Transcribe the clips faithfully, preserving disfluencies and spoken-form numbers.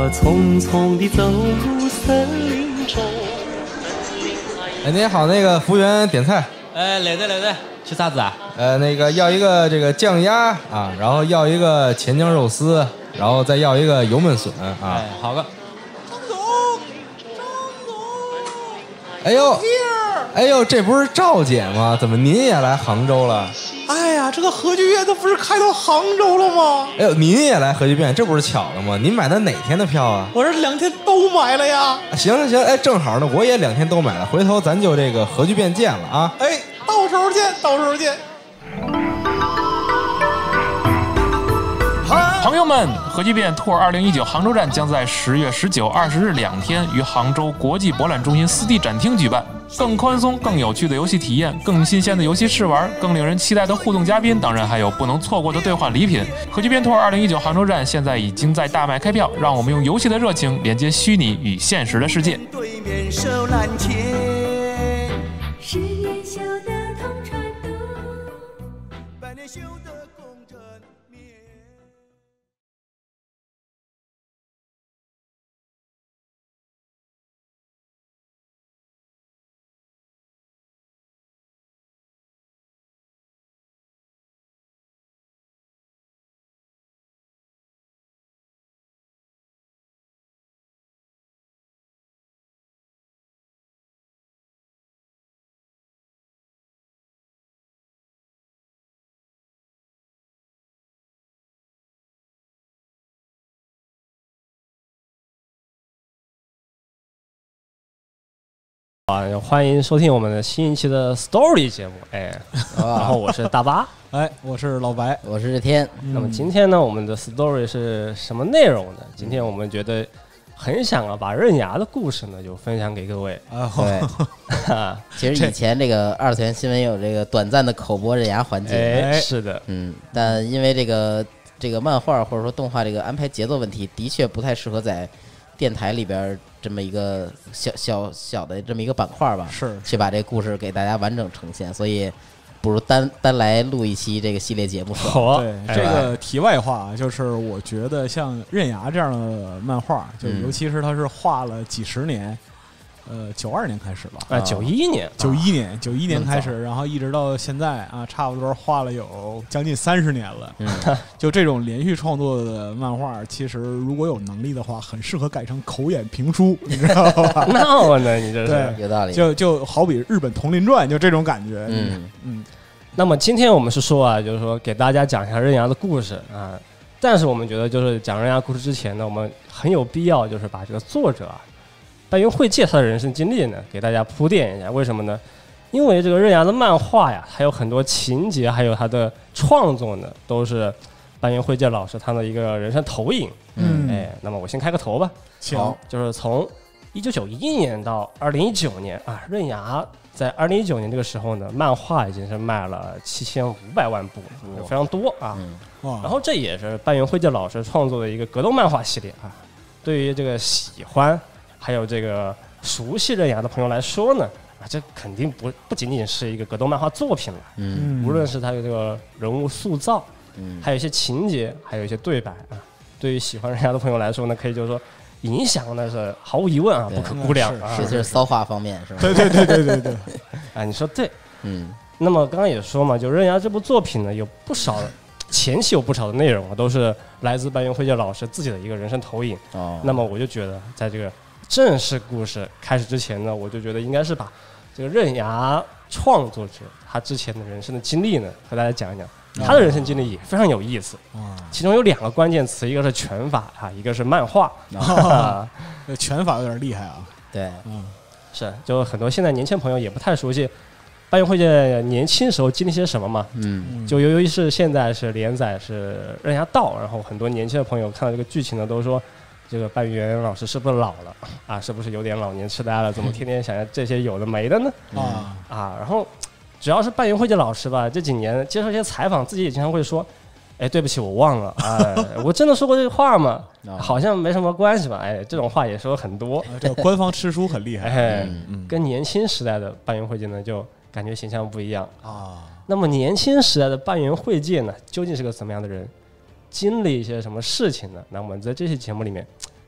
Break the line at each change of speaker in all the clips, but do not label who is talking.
我匆匆地走入森林中。
哎，您好，那个服务员点菜。
哎，来的来的，吃啥子啊？
呃，那个要一个这个酱鸭啊，然后要一个钱江肉丝，然后再要一个油焖笋啊。
哎，好个。
张总，张总，
哎呦，哎呦，这不是赵姐吗？怎么您也来杭州了？
哎呀，这个核聚变它不是开到杭州了吗？
哎呦，您也来核聚变，这不是巧了吗？您买的哪天的票啊？
我这两天都买了呀。
行行行，哎，正好呢，我也两天都买了，回头咱就这个核聚变见了啊！
哎，到时候见，到时候见。
朋友们，核聚变 Tour 二零一九杭州站将在十月十九、二十日两天于杭州国际博览中心四 D 展厅举办。更宽松、更有趣的游戏体验，更新鲜的游戏试玩，更令人期待的互动嘉宾，当然还有不能错过的兑换礼品。核聚变 Tour 二零一九杭州站现在已经在大卖开票，让我们用游戏的热情连接虚拟与现实的世界。
对面手拦截，
十年修的同船渡，
百年修的共枕眠。
啊，欢迎收听我们的新一期的 Story 节目，哎，然后我是大巴，
哎，我是老白，
我是天。
那么今天呢，我们的 Story 是什么内容呢？今天我们觉得很想啊，把刃牙的故事呢，就分享给各位。
啊，对，其实以前这个二次元新闻有这个短暂的口播刃牙环节，
哎，是的，
嗯，但因为这个这个漫画或者说动画这个安排节奏问题，的确不太适合在电台里边这么一个小小小的这么一个板块吧，
是
去把这个故事给大家完整呈现，所以不如单单来录一期这个系列节目算了。
好，
对，这个题外话就是我觉得像刃牙这样的漫画，就尤其是它是画了几十年。呃，九二年开始吧，
啊，九一年，
九一年，九一年开始，然后一直到现在啊，差不多画了有将近三十年了。
嗯，
就这种连续创作的漫画，其实如果有能力的话，很适合改成口眼评书，你知道吧？
那我呢，你这是
对，
有道理。
就就好比日本同林传，就这种感觉。
嗯
嗯。
那么今天我们是说啊，就是说给大家讲一下刃牙的故事啊，但是我们觉得就是讲刃牙故事之前呢，我们很有必要就是把这个作者啊。半原惠介他的人生经历呢，给大家铺垫一下。为什么呢？因为这个刃牙的漫画呀，还有很多情节，还有他的创作呢，都是半原惠介老师他的一个人生投影。
嗯，
哎，那么我先开个头吧。
好，
就是从一九九一年到二零一九年啊，刃牙在二零一九年这个时候呢，漫画已经是卖了七千五百万部了，非常多啊。
嗯、
然后这也是半原惠介老师创作的一个格斗漫画系列啊。对于这个喜欢还有这个熟悉刃牙的朋友来说呢，啊，这肯定不不仅仅是一个格斗漫画作品了，
嗯，
无论是他的这个人物塑造，
嗯，
还有一些情节，还有一些对白啊，对于喜欢刃牙的朋友来说呢，可以就是说影响那是毫无疑问啊，不可估量啊，
这就是骚话方面是吧？
对对对对对对，
啊，你说对，
嗯，
那么刚刚也说嘛，就刃牙这部作品呢，有不少前期有不少的内容啊，都是来自半原惠介老师自己的一个人生投影。
哦，
那么我就觉得在这个正式故事开始之前呢，我就觉得应该是把这个刃牙创作者他之前的人生的经历呢，和大家讲一讲。他的人生经历也非常有意思，其中有两个关键词，一个是拳法啊，一个是漫画。
啊，拳法有点厉害啊。
对，
嗯，是，就很多现在年轻朋友也不太熟悉半原惠介年轻时候经历些什么嘛。
嗯，
就由于是现在是连载是刃牙道，然后很多年轻的朋友看到这个剧情呢，都说这个半原老师是不是老了啊？是不是有点老年痴呆了？怎么天天想着这些有的没的呢？
啊
啊，然后。主要是半原惠介老师吧，这几年接受一些采访，自己也经常会说：“哎，对不起，我忘了，哎，我真的说过这个话吗？好像没什么关系吧？哎，这种话也说很多。
啊、这个官方吃书很厉害，
哎，嗯、跟年轻时代的半原惠介呢，就感觉形象不一样
啊。
那么年轻时代的半原惠介呢，究竟是个怎么样的人？经历一些什么事情呢？那我们在这期节目里面，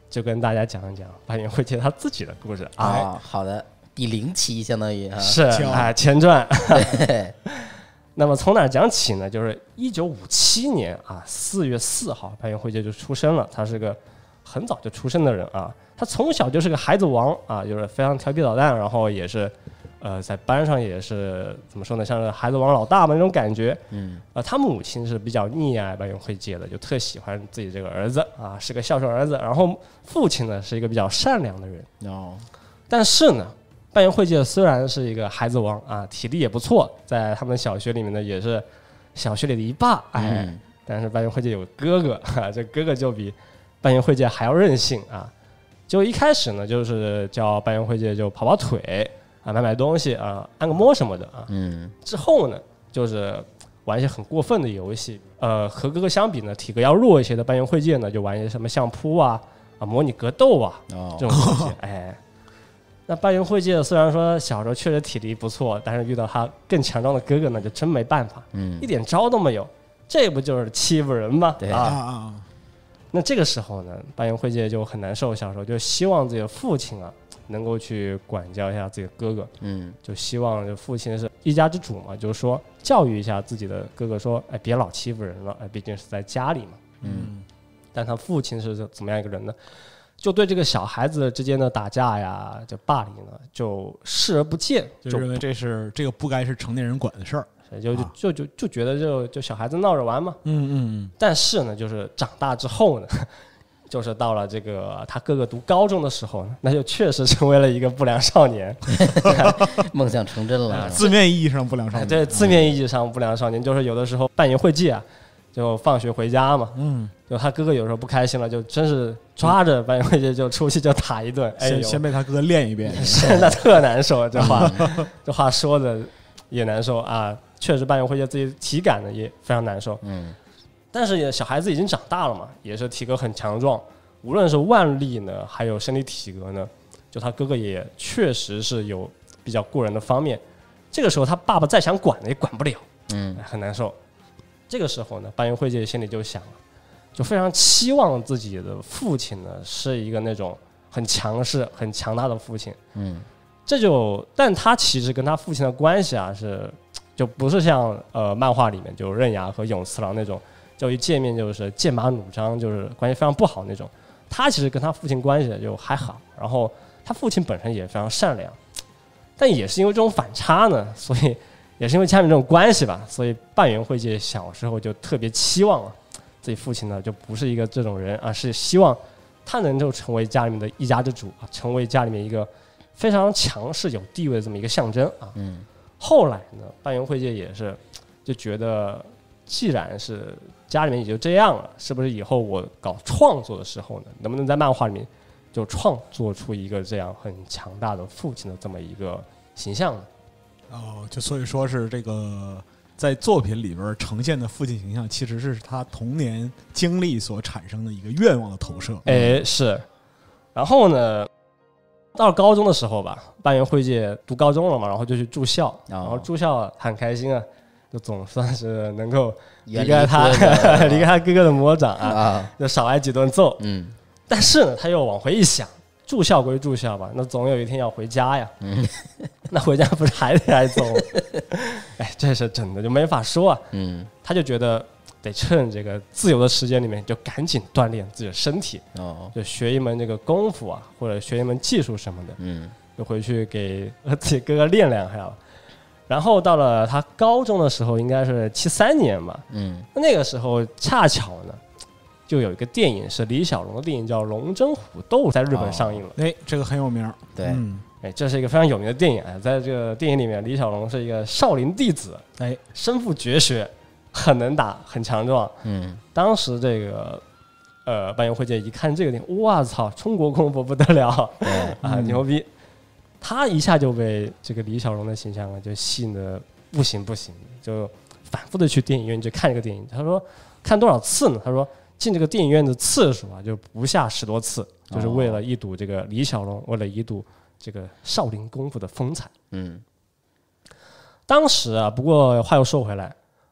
就跟大家讲一讲半元惠介他自己的故事啊。
啊，好的，第零期相当于哈，
是哎前传。那么从哪儿讲起呢？就是一九五七年啊，四月四号，半元惠介就出生了。他是个很早就出生的人啊，他从小就是个孩子王啊，就是非常调皮捣蛋，然后也是，呃，在班上也是怎么说呢，像是孩子王老大嘛那种感觉。
嗯，
呃，他母亲是比较溺爱半元惠介的，就特喜欢自己这个儿子啊，是个孝顺儿子。然后父亲呢是一个比较善良的人。
哦，
但是呢。半元惠介虽然是一个孩子王啊，体力也不错，在他们小学里面呢也是小学里的一霸，哎，
嗯、
但是半元惠介有哥哥，哈，这哥哥就比半元惠介还要任性啊！就一开始呢，就是叫半元惠介就跑跑腿啊，买买东西啊，按个摩什么的啊。
嗯，
之后呢，就是玩一些很过分的游戏，呃，和哥哥相比呢，体格要弱一些的半元惠介呢，就玩一些什么相扑啊、啊模拟格斗啊、
哦、
这种东西，哎。那半元惠介虽然说小时候确实体力不错，但是遇到他更强壮的哥哥呢，就真没办法，
嗯，
一点招都没有，这不就是欺负人吗？
对
啊。
啊
那这个时候呢，半元惠介就很难受，小时候就希望自己的父亲啊能够去管教一下自己的哥哥，
嗯，
就希望就父亲是一家之主嘛，就是说教育一下自己的哥哥说，哎，别老欺负人了，哎，毕竟是在家里嘛，
嗯。
但他父亲是怎么样一个人呢？就对这个小孩子之间的打架呀，就霸凌呢，就视而不见，
就认为这是这个不该是成年人管的事儿，
就就就就就觉得就就小孩子闹着玩嘛。
嗯嗯。
但是呢，就是长大之后呢，就是到了这个他哥哥读高中的时候呢，那就确实成为了一个不良少年，
梦想成真了。
字面意义上不良少年，
对，字面意义上不良少年，就是有的时候半元惠介啊，就放学回家嘛，
嗯。
就他哥哥有时候不开心了，就真是抓着半元惠介就出去就打一顿，哎呦，
先先被他哥练一遍，
那特难受。这话这话说的也难受啊，确实半元惠介自己体感呢也非常难受。
嗯，
但是也小孩子已经长大了嘛，也是体格很强壮，无论是腕力呢，还有身体体格呢，就他哥哥也确实是有比较过人的方面。这个时候他爸爸再想管呢也管不了，
嗯，
很难受。这个时候呢，半元惠介心里就想了。就非常期望自己的父亲呢是一个那种很强势、很强大的父亲，
嗯，
这就，但他其实跟他父亲的关系啊是，就不是像呃漫画里面就刃牙和永次郎那种，就一见面就是剑拔弩张，就是关系非常不好那种。他其实跟他父亲关系就还好，然后他父亲本身也非常善良，但也是因为这种反差呢，所以也是因为家里面这种关系吧，所以半元惠介小时候就特别期望啊。自己父亲呢就不是一个这种人啊，是希望他能够成为家里面的一家之主啊，成为家里面一个非常强势有地位的这么一个象征啊。
嗯，
后来呢，半元惠介也是就觉得，既然是家里面也就这样了，是不是以后我搞创作的时候呢，能不能在漫画里面就创作出一个这样很强大的父亲的这么一个形象呢？
哦，就所以说是这个。在作品里边呈现的父亲形象，其实是他童年经历所产生的一个愿望的投射。
哎，是。然后呢，到了高中的时候吧，半元惠介读高中了嘛，然后就去住校，
哦、
然后住校很开心啊，就总算是能够
离
开他离开他哥哥的魔掌啊，
啊
就少挨几顿揍。
嗯。
但是呢，他又往回一想，住校归住校吧，那总有一天要回家呀。
嗯。
那回家不是还得挨揍吗？哎，这是真的就没法说啊。
嗯，
他就觉得得趁这个自由的时间里面，就赶紧锻炼自己的身体，
哦，
就学一门这个功夫啊，或者学一门技术什么的。
嗯，
就回去给自己哥哥练两下。然后到了他高中的时候，应该是七三年吧。
嗯，
那个时候恰巧呢，就有一个电影是李小龙的电影叫《龙争虎斗》，在日本上映了。
哎、哦，这个很有名。
对。
嗯，
哎，这是一个非常有名的电影啊！在这个电影里面，李小龙是一个少林弟子，
哎，
身负绝学，很能打，很强壮。
嗯，
当时这个呃半元惠介一看这个电影，哇操，中国功夫不得了，
对
啊，牛逼！他一下就被这个李小龙的形象啊就吸引的不行不行，就反复的去电影院去看这个电影。他说看多少次呢？他说进这个电影院的次数啊就不下十多次，就是为了一睹这个李小龙，为了一睹这个少林功夫的风采。
嗯，
当时啊，不过话又说回来，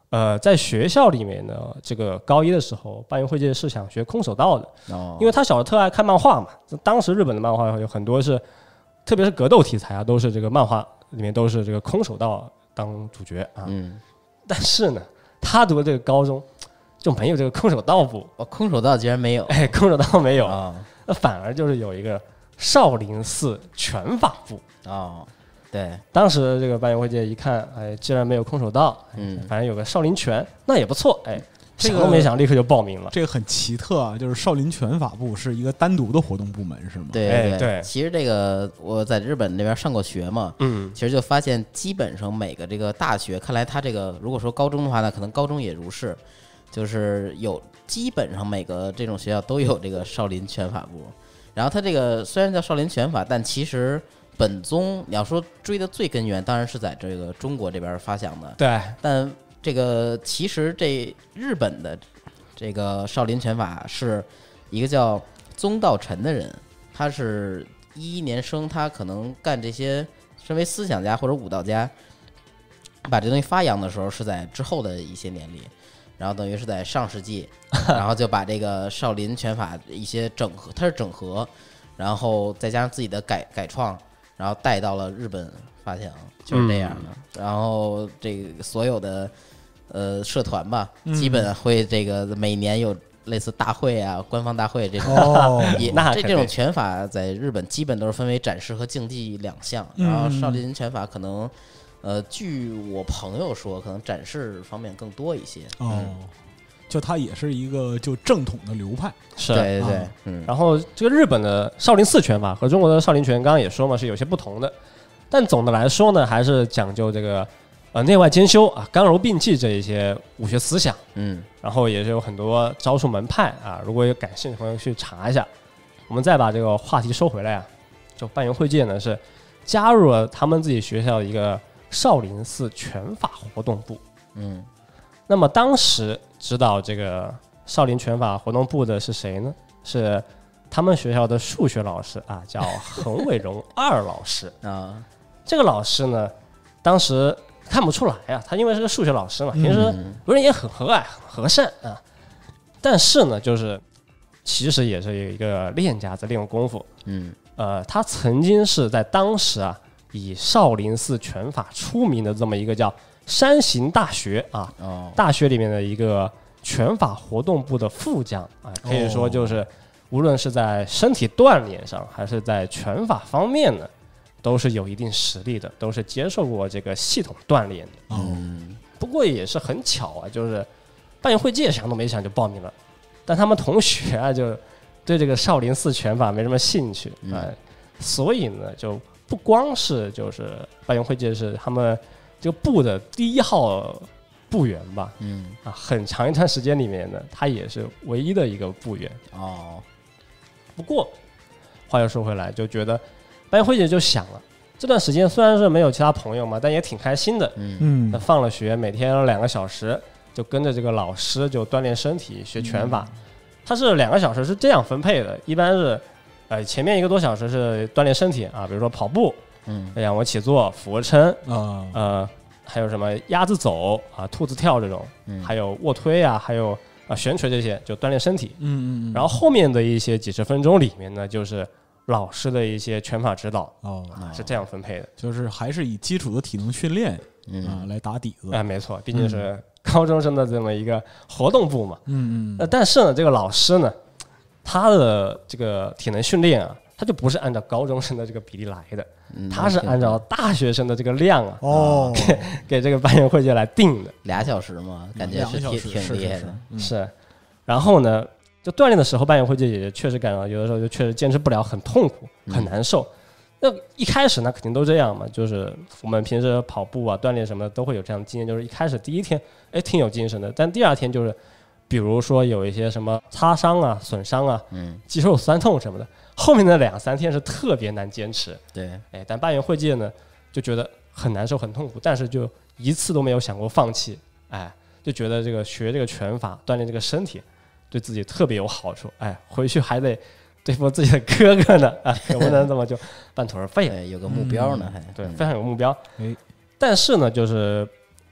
呃，在学校里面呢，这个高一的时候，半原惠介是想学空手道的，
哦，
因为他小时候特爱看漫画嘛。当时日本的漫画有很多是，特别是格斗题材啊，都是这个漫画里面都是这个空手道当主角啊。
嗯，
但是呢，他读的这个高中就没有这个空手道部，
哦，空手道居然没有，
哎，空手道没有，
哦
那反而就是有一个少林寺拳法部。
哦，对，
当时这个半原惠介一看，哎，既然没有空手道，
嗯，
反正有个少林拳，那也不错，哎，
这个
想都没想，立刻就报名了。
这个很奇特啊，就是少林拳法部是一个单独的活动部门，是吗？
对对
哎对
其实这个我在日本那边上过学嘛，
嗯，
其实就发现基本上每个这个大学，看来他这个如果说高中的话呢，可能高中也如是，就是有基本上每个这种学校都有这个少林拳法部。然后他这个虽然叫少林拳法，但其实本宗你要说追的最根源，当然是在这个中国这边发祥的。
对，
但这个其实这日本的这个少林拳法是一个叫宗道臣的人，他是一一年生，他可能干这些，身为思想家或者武道家，把这东西发扬的时候是在之后的一些年里。然后等于是在上世纪，然后就把这个少林拳法一些整合，它是整合，然后再加上自己的改改创，然后带到了日本发祥，就是这样的。嗯、然后这个所有的呃社团吧，
嗯、
基本会这个每年有类似大会啊、官方大会这种，
哦、
也
那
这这种拳法在日本基本都是分为展示和竞技两项，然后少林拳法可能。呃，据我朋友说，可能展示方面更多一些。
哦，
嗯、
就它也是一个就正统的流派。
是，
对对对。
啊、
嗯。
然后这个日本的少林寺拳法和中国的少林拳，刚刚也说嘛，是有些不同的。但总的来说呢，还是讲究这个呃内外兼修啊，刚柔并济这一些武学思想。
嗯。
然后也是有很多招数门派啊，如果有感兴趣的朋友去查一下。我们再把这个话题收回来啊，就半原惠介呢是加入了他们自己学校的一个。少林寺拳法活动部，
嗯，
那么当时指导这个少林拳法活动部的是谁呢？是他们学校的数学老师啊，叫横尾荣二老师
啊。
这个老师呢，当时看不出来啊，他因为是个数学老师嘛，平时为人也很和蔼、很和善啊。但是呢，就是其实也是一个练家子、练功夫。
嗯，
呃，他曾经是在当时啊。以少林寺拳法出名的这么一个叫山形大学啊，
哦、
大学里面的一个拳法活动部的副将啊，可以说就是无论是在身体锻炼上，还是在拳法方面呢，都是有一定实力的，都是接受过这个系统锻炼的。
嗯，
不过也是很巧啊，就是半原惠介想都没想就报名了，但他们同学啊就对这个少林寺拳法没什么兴趣啊、呃嗯，所以呢就。不光是就是半原惠介是他们这个部的第一号部员吧，
嗯
啊，很长一段时间里面呢，他也是唯一的一个部员
哦。
不过话又说回来，就觉得半原惠介就想了，这段时间虽然是没有其他朋友嘛，但也挺开心的。
嗯，
那放了学，每天两个小时就跟着这个老师就锻炼身体、学拳法。嗯、他是两个小时是这样分配的，一般是。呃，前面一个多小时是锻炼身体啊，比如说跑步，
嗯，
仰卧起坐、俯卧撑
啊，
呃，还有什么鸭子走啊、兔子跳这种，
嗯、
还有卧推啊，还有啊悬垂这些，就锻炼身体。
嗯嗯嗯。
然后后面的一些几十分钟里面呢，就是老师的一些拳法指导，
哦，
啊、是这样分配的，
就是还是以基础的体能训练、
嗯、
啊来打底子。
哎、呃，没错，毕竟是高中生的这么一个活动部嘛。
嗯嗯。
呃，但是呢，这个老师呢。他的这个体能训练啊，他就不是按照高中生的这个比例来的，
嗯、
他是按照大学生的这个量啊，
哦，
给, 给这个半原惠介来定的。
俩小时嘛，感觉是挺挺厉害的。
是, 是,
是, 是，然后呢，就锻炼的时候，半原惠介也确实感到有的时候就确实坚持不了，很痛苦，很难受。嗯、那一开始呢，肯定都这样嘛，就是我们平时跑步啊、锻炼什么的都会有这样的经验，就是一开始第一天，哎，挺有精神的，但第二天就是。比如说有一些什么擦伤啊、损伤啊、
嗯，
肌肉酸痛什么的，后面的两三天是特别难坚持。
对，
哎，但半原惠介呢就觉得很难受、很痛苦，但是就一次都没有想过放弃。哎，就觉得这个学这个拳法、锻炼这个身体，对自己特别有好处。哎，回去还得对付自己的哥哥呢，啊，可不能这么就半途而废了。
对，有个目标呢，还
对，非常有目标。
哎，
但是呢，就是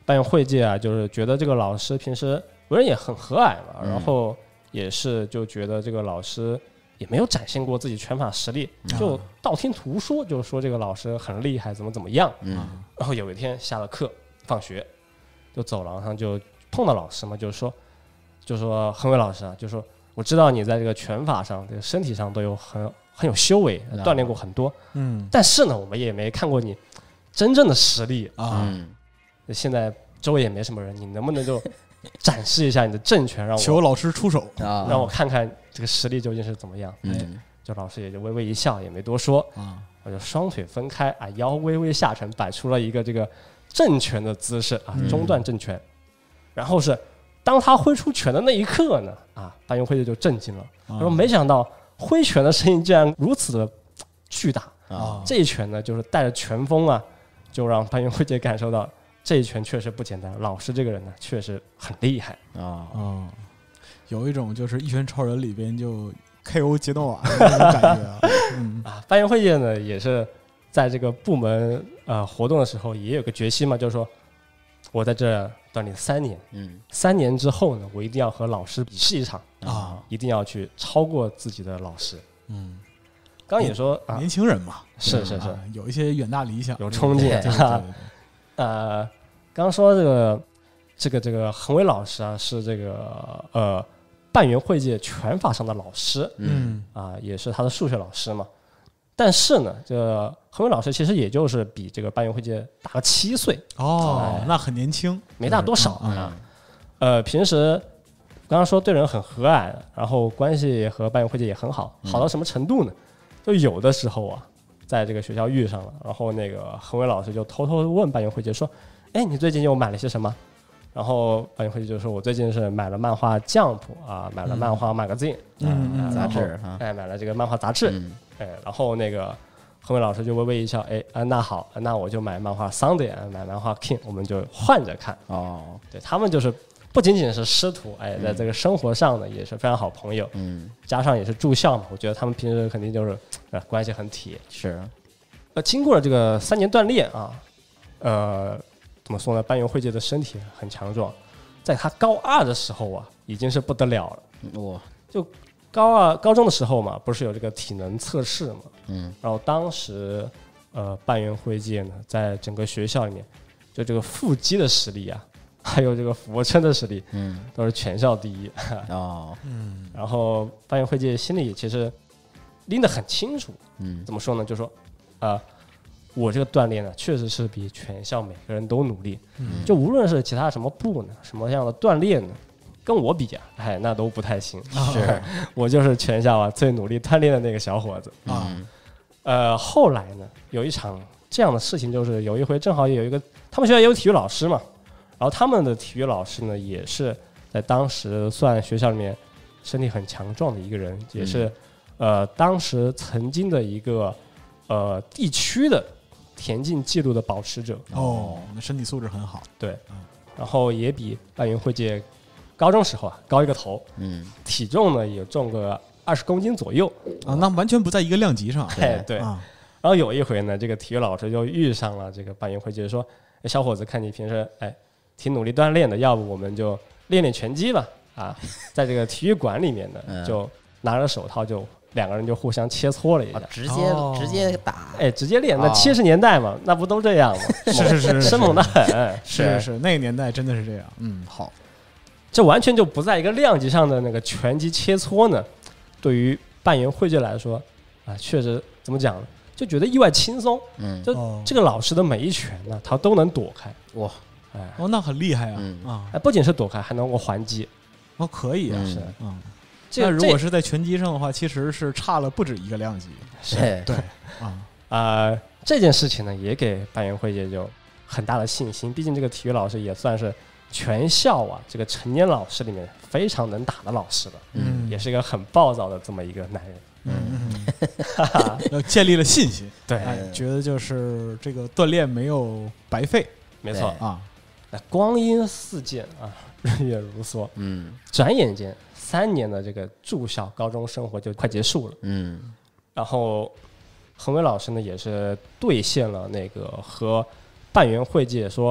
扮演会界啊，就是觉得这个老师平时为人也很和蔼嘛，
嗯、
然后也是就觉得这个老师也没有展现过自己拳法实力，
嗯、
就道听途说，就是说这个老师很厉害，怎么怎么样。
嗯，
然后有一天下了课，放学，就走廊上就碰到老师嘛，就是说，就说恒伟老师啊，就说我知道你在这个拳法上、这个身体上都有很很有修为，锻炼过很多，
嗯，
但是呢，我们也没看过你真正的实力
啊。
嗯，
现在周围也没什么人，你能不能就展示一下你的正拳，让我
求老师出手
啊，
让我看看这个实力究竟是怎么样？
嗯，
就老师也就微微一笑，也没多说
啊，
我就双腿分开啊，腰微微下沉，摆出了一个这个正拳的姿势啊，中段正拳。然后是当他挥出拳的那一刻呢，啊，半圆会界就震惊了，他说没想到挥拳的声音竟然如此的巨大
啊！
这一拳呢，就是带着拳风啊，就让半圆会界感受到这一拳确实不简单，老师这个人呢确实很厉害
啊
啊！有一种就是《一拳超人》里边就 K O 杰诺瓦的那种感觉啊！嗯
啊，半圆会界呢也是在这个部门呃活动的时候也有个决心嘛，就是说我在这锻炼三年，
嗯，
三年之后呢，我一定要和老师比试一场
啊，
一定要去超过自己的老师。
嗯，
刚也说啊，
年轻人嘛，
是是是、
啊，有一些远大理想，
有冲劲。
对对对对
呃，刚说这个这个这个恒伟老师啊，是这个呃半圆会界拳法上的老师，
嗯
啊，也是他的数学老师嘛。但是呢，这个恒伟老师其实也就是比这个半圆会界大个七岁
哦、
哎，
那很年轻，
没大多少啊。
嗯嗯、
呃，平时刚刚说对人很和蔼，然后关系和半圆会界也很好，好到什么程度呢？就有的时候啊，在这个学校遇上了，然后那个恒伟老师就偷偷问半圆会界说：“哎，你最近又买了些什么？”然后半圆会界就说：“我最近是买了漫画 Jump 啊，买了漫画 Magazine，
嗯嗯，
杂志
哈，哎，买了这个漫画杂志。
嗯”
哎，然后那个恒伟老师就微微一笑，哎，啊，那好，那我就买漫画 Sunday， 买漫画 King， 我们就换着看。
哦，
对他们就是不仅仅是师徒，哎，在这个生活上呢也是非常好朋友，
嗯，
加上也是住校嘛，我觉得他们平时肯定就是呃关系很铁。
是，
呃，经过了这个三年锻炼啊，呃，怎么说呢？半圆会界的身体很强壮，在他高二的时候啊，已经是不得了了。
哇，
就高二高中的时候嘛，不是有这个体能测试嘛？
嗯，
然后当时呃半圆会界呢，在整个学校里面，就这个腹肌的实力啊，还有这个俯卧撑的实力，
嗯，
都是全校第一。
哦，
嗯，
然后半圆会界心里其实拎得很清楚，
嗯，
怎么说呢？就说啊、呃，我这个锻炼呢，确实是比全校每个人都努力。
嗯，
就无论是其他什么部呢，什么样的锻炼呢，跟我比啊，哎，那都不太行。
是
我就是全校啊最努力锻炼的那个小伙子
啊。
呃，后来呢，有一场这样的事情，就是有一回正好有一个他们学校也有体育老师嘛，然后他们的体育老师呢，也是在当时算学校里面身体很强壮的一个人，也是、嗯、呃当时曾经的一个呃地区的田径纪录的保持者。
哦，那身体素质很好。
对，嗯、然后也比半圆会界高中时候啊高一个头，
嗯，
体重呢也重个二十公斤左右
啊，那完全不在一个量级上。
哎，对。
啊，
然后有一回呢，这个体育老师就遇上了这个半圆会界，说：“哎，小伙子，看你平时哎挺努力锻炼的，要不我们就练练拳击吧？”啊，在这个体育馆里面呢，
嗯、
就拿着手套就两个人就互相切磋了一下，
啊、直接、
哦、
直接打，
哎，直接练。那七十年代嘛，哦、那不都这样吗？
是是是，
生猛的很。
是是是，那个年代真的是这样。嗯，好。
这完全就不在一个量级上的那个拳击切磋呢，对于半圆会界来说啊，确实怎么讲呢，就觉得意外轻松。
嗯，
就这个老师的每一拳呢，他都能躲开。
哇，
哎，
哦，那很厉害啊！
嗯、
啊，
哎，不仅是躲开，还能够还击。
哦，可以啊，
嗯、
是
嗯。
这
那如果是在拳击上的话，其实是差了不止一个量级。
是，
对啊
啊、呃，这件事情呢，也给半圆会界就很大的信心。毕竟这个体育老师也算是全校啊这个成年老师里面非常能打的老师了，
嗯，
也是一个很暴躁的这么一个男人。
嗯嗯，要建立了信心。
对、
哎，觉得就是这个锻炼没有白费。
没错
啊。
那光阴似箭啊，日月如梭。
嗯，
转眼间三年的这个住校高中生活就快结束了。
嗯，
然后恒伟老师呢也是兑现了那个和半圆会界说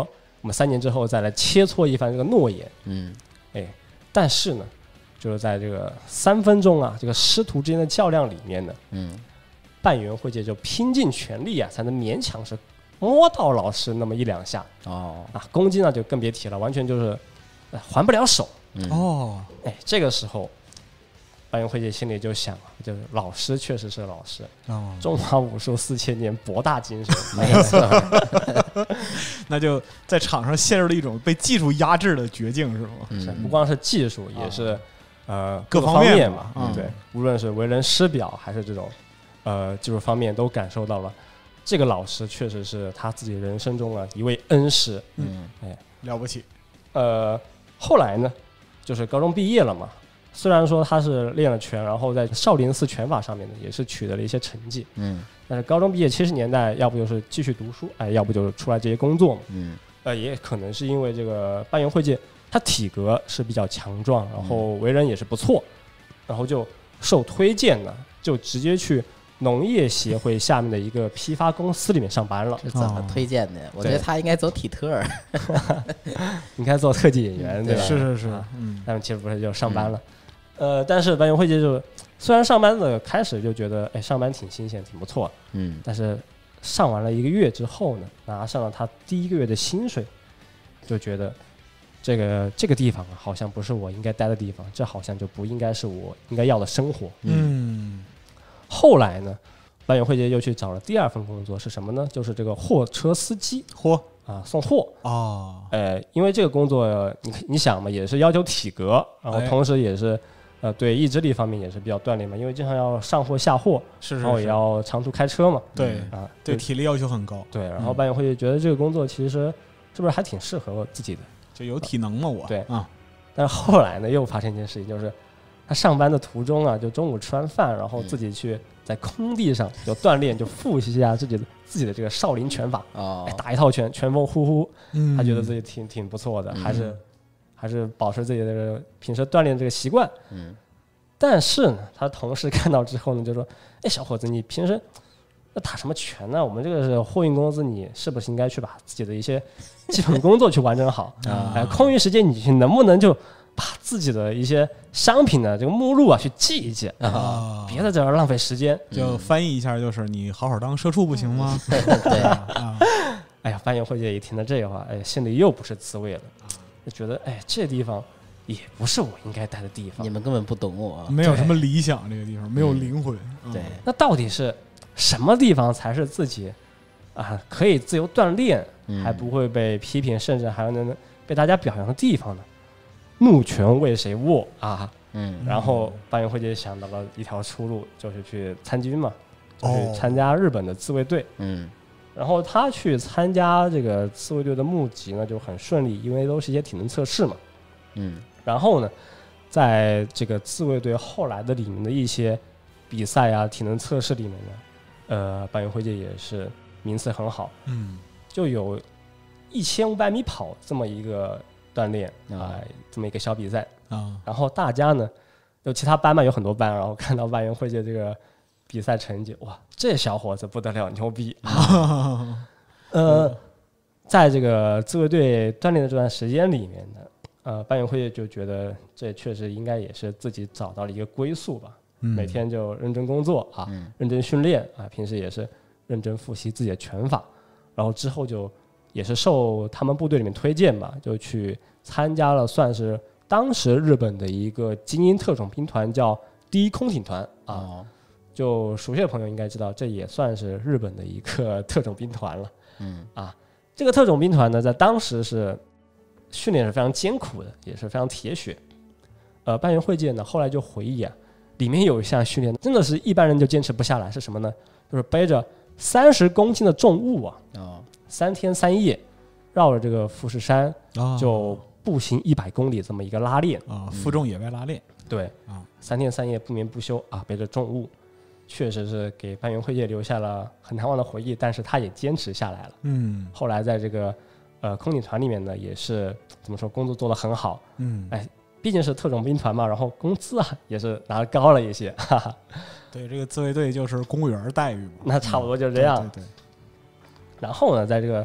我们三年之后再来切磋一番这个诺言。
嗯，
哎，但是呢，就是在这个三分钟啊，这个师徒之间的较量里面呢，
嗯，
半圆慧介就拼尽全力啊，才能勉强是摸到老师那么一两下。
哦，
啊，攻击呢就更别提了，完全就是、呃、还不了手。
嗯，
哦，
哎，这个时候，半圆慧介心里就想了，就是老师确实是老师，
哦，
中华武术四千年，博大精深。
没错，
那就在场上陷入了一种被技术压制的绝境，是吗？
嗯，
不光是技术，也是、呃
各
个
方面
嘛，
嗯
对，无论是为人师表还是这种呃技术方面，都感受到了这个老师确实是他自己人生中啊一位恩师。
嗯，
哎，
了不起。
呃，后来呢，就是高中毕业了嘛。虽然说他是练了拳，然后在少林寺拳法上面呢也是取得了一些成绩，
嗯，
但是高中毕业七十年代，要不就是继续读书，哎，要不就是出来这些工作嘛。
嗯，
呃，也可能是因为这个半圆慧介他体格是比较强壮，然后为人也是不错，然后就受推荐呢，就直接去农业协会下面的一个批发公司里面上班了。
这怎么推荐的？我觉得他应该走体特儿。
你看做特技演员，对吧？
是是是，
啊
嗯，
但其实不是，就上班了。呃，但是半圆慧介就虽然上班的开始就觉得，哎，上班挺新鲜，挺不错，
嗯，
但是上完了一个月之后呢，拿上了他第一个月的薪水，就觉得这个这个地方啊，好像不是我应该待的地方，这好像就不应该是我应该要的生活。
嗯，
后来呢，半圆慧介又去找了第二份工作，是什么呢？就是这个货车司机
嚯
啊，送货。
哦，
呃，因为这个工作，你你想嘛，也是要求体格，然后
哎
同时也是。呃，对意志力方面也是比较锻炼嘛，因为经常要上货下货，
是是，
然后也要长途开车嘛。
对
啊，
对体力要求很高。
对，然后半圆慧介觉得这个工作其实是不是还挺适合我自己的，
就有体能嘛，我
对
啊。
但是后来呢，又发生一件事情，就是他上班的途中啊，就中午吃完饭，然后自己去在空地上就锻炼，就复习一下自己的自己的这个少林拳法，
哦
哎，打一套拳，拳风呼呼，
嗯，
他觉得自己挺挺不错的，
嗯
还是还是保持自己的这个平时锻炼这个习惯。
嗯，
但是呢，他同事看到之后呢，就说：“哎，小伙子，你平时那打什么拳呢？我们这个是货运公司，你是不是应该去把自己的一些基本工作去完成好？
啊
哎，空余时间你能不能就把自己的一些商品的这个目录啊去记一记啊，别在这儿浪费时间。”
就翻译一下，就是你好好当社畜不行吗？
对
啊，
哎呀，半圆慧介一听到这话，哎，心里又不是滋味了，就觉得哎，这地方也不是我应该待的地方
你。们根本不懂我。
没有什么理想，这个地方没有灵魂。
对，
那到底是什么地方才是自己啊可以自由锻炼，
嗯
还不会被批评，甚至还能被大家表扬的地方呢？怒拳为谁握啊？
嗯，
然后半圆慧介想到了一条出路，就是去参军嘛，就
哦
去参加日本的自卫队。
嗯
然后他去参加这个自卫队的募集呢，就很顺利，因为都是一些体能测试嘛。
嗯
然后呢，在这个自卫队后来的里面的一些比赛啊、体能测试里面呢，呃，半圆慧介也是名次很好，
嗯，
就有一千五百米跑这么一个锻炼啊、
啊
这么一个小比赛。
啊，
然后大家呢，有其他班嘛，有很多班，然后看到半圆慧介这个比赛成绩，哇，这小伙子不得了，牛逼！呃，在这个自卫队锻炼的这段时间里面呢，呃，半圆慧介就觉得这确实应该也是自己找到了一个归宿吧，
嗯
每天就认真工作啊，
嗯
认真训练啊，平时也是认真复习自己的拳法，然后之后就也是受他们部队里面推荐吧，就去参加了算是当时日本的一个精英特种兵团，叫第一空挺团啊。
哦
就熟悉的朋友应该知道，这也算是日本的一个特种兵团了。
嗯
啊，这个特种兵团呢，在当时是训练是非常艰苦的，也是非常铁血。呃，半圆慧介呢，后来就回忆啊，里面有一项训练，真的是一般人就坚持不下来，是什么呢？就是背着三十公斤的重物啊，
哦
三天三夜，绕着这个富士山
啊
就步行一百公里这么一个拉练。
啊，负重野外拉练。
对
啊，
三天三夜不眠不休啊，背着重物，确实是给半圆慧介留下了很难忘的回忆。但是他也坚持下来了。
嗯
后来在这个呃空挺团里面呢，也是怎么说，工作做得很好。
嗯，
哎，毕竟是特种兵团嘛，然后工资啊也是拿得高了一些，哈哈。
对，这个自卫队就是公务员待遇嘛。
那差不多就是这样。
对对对，
然后呢，在这个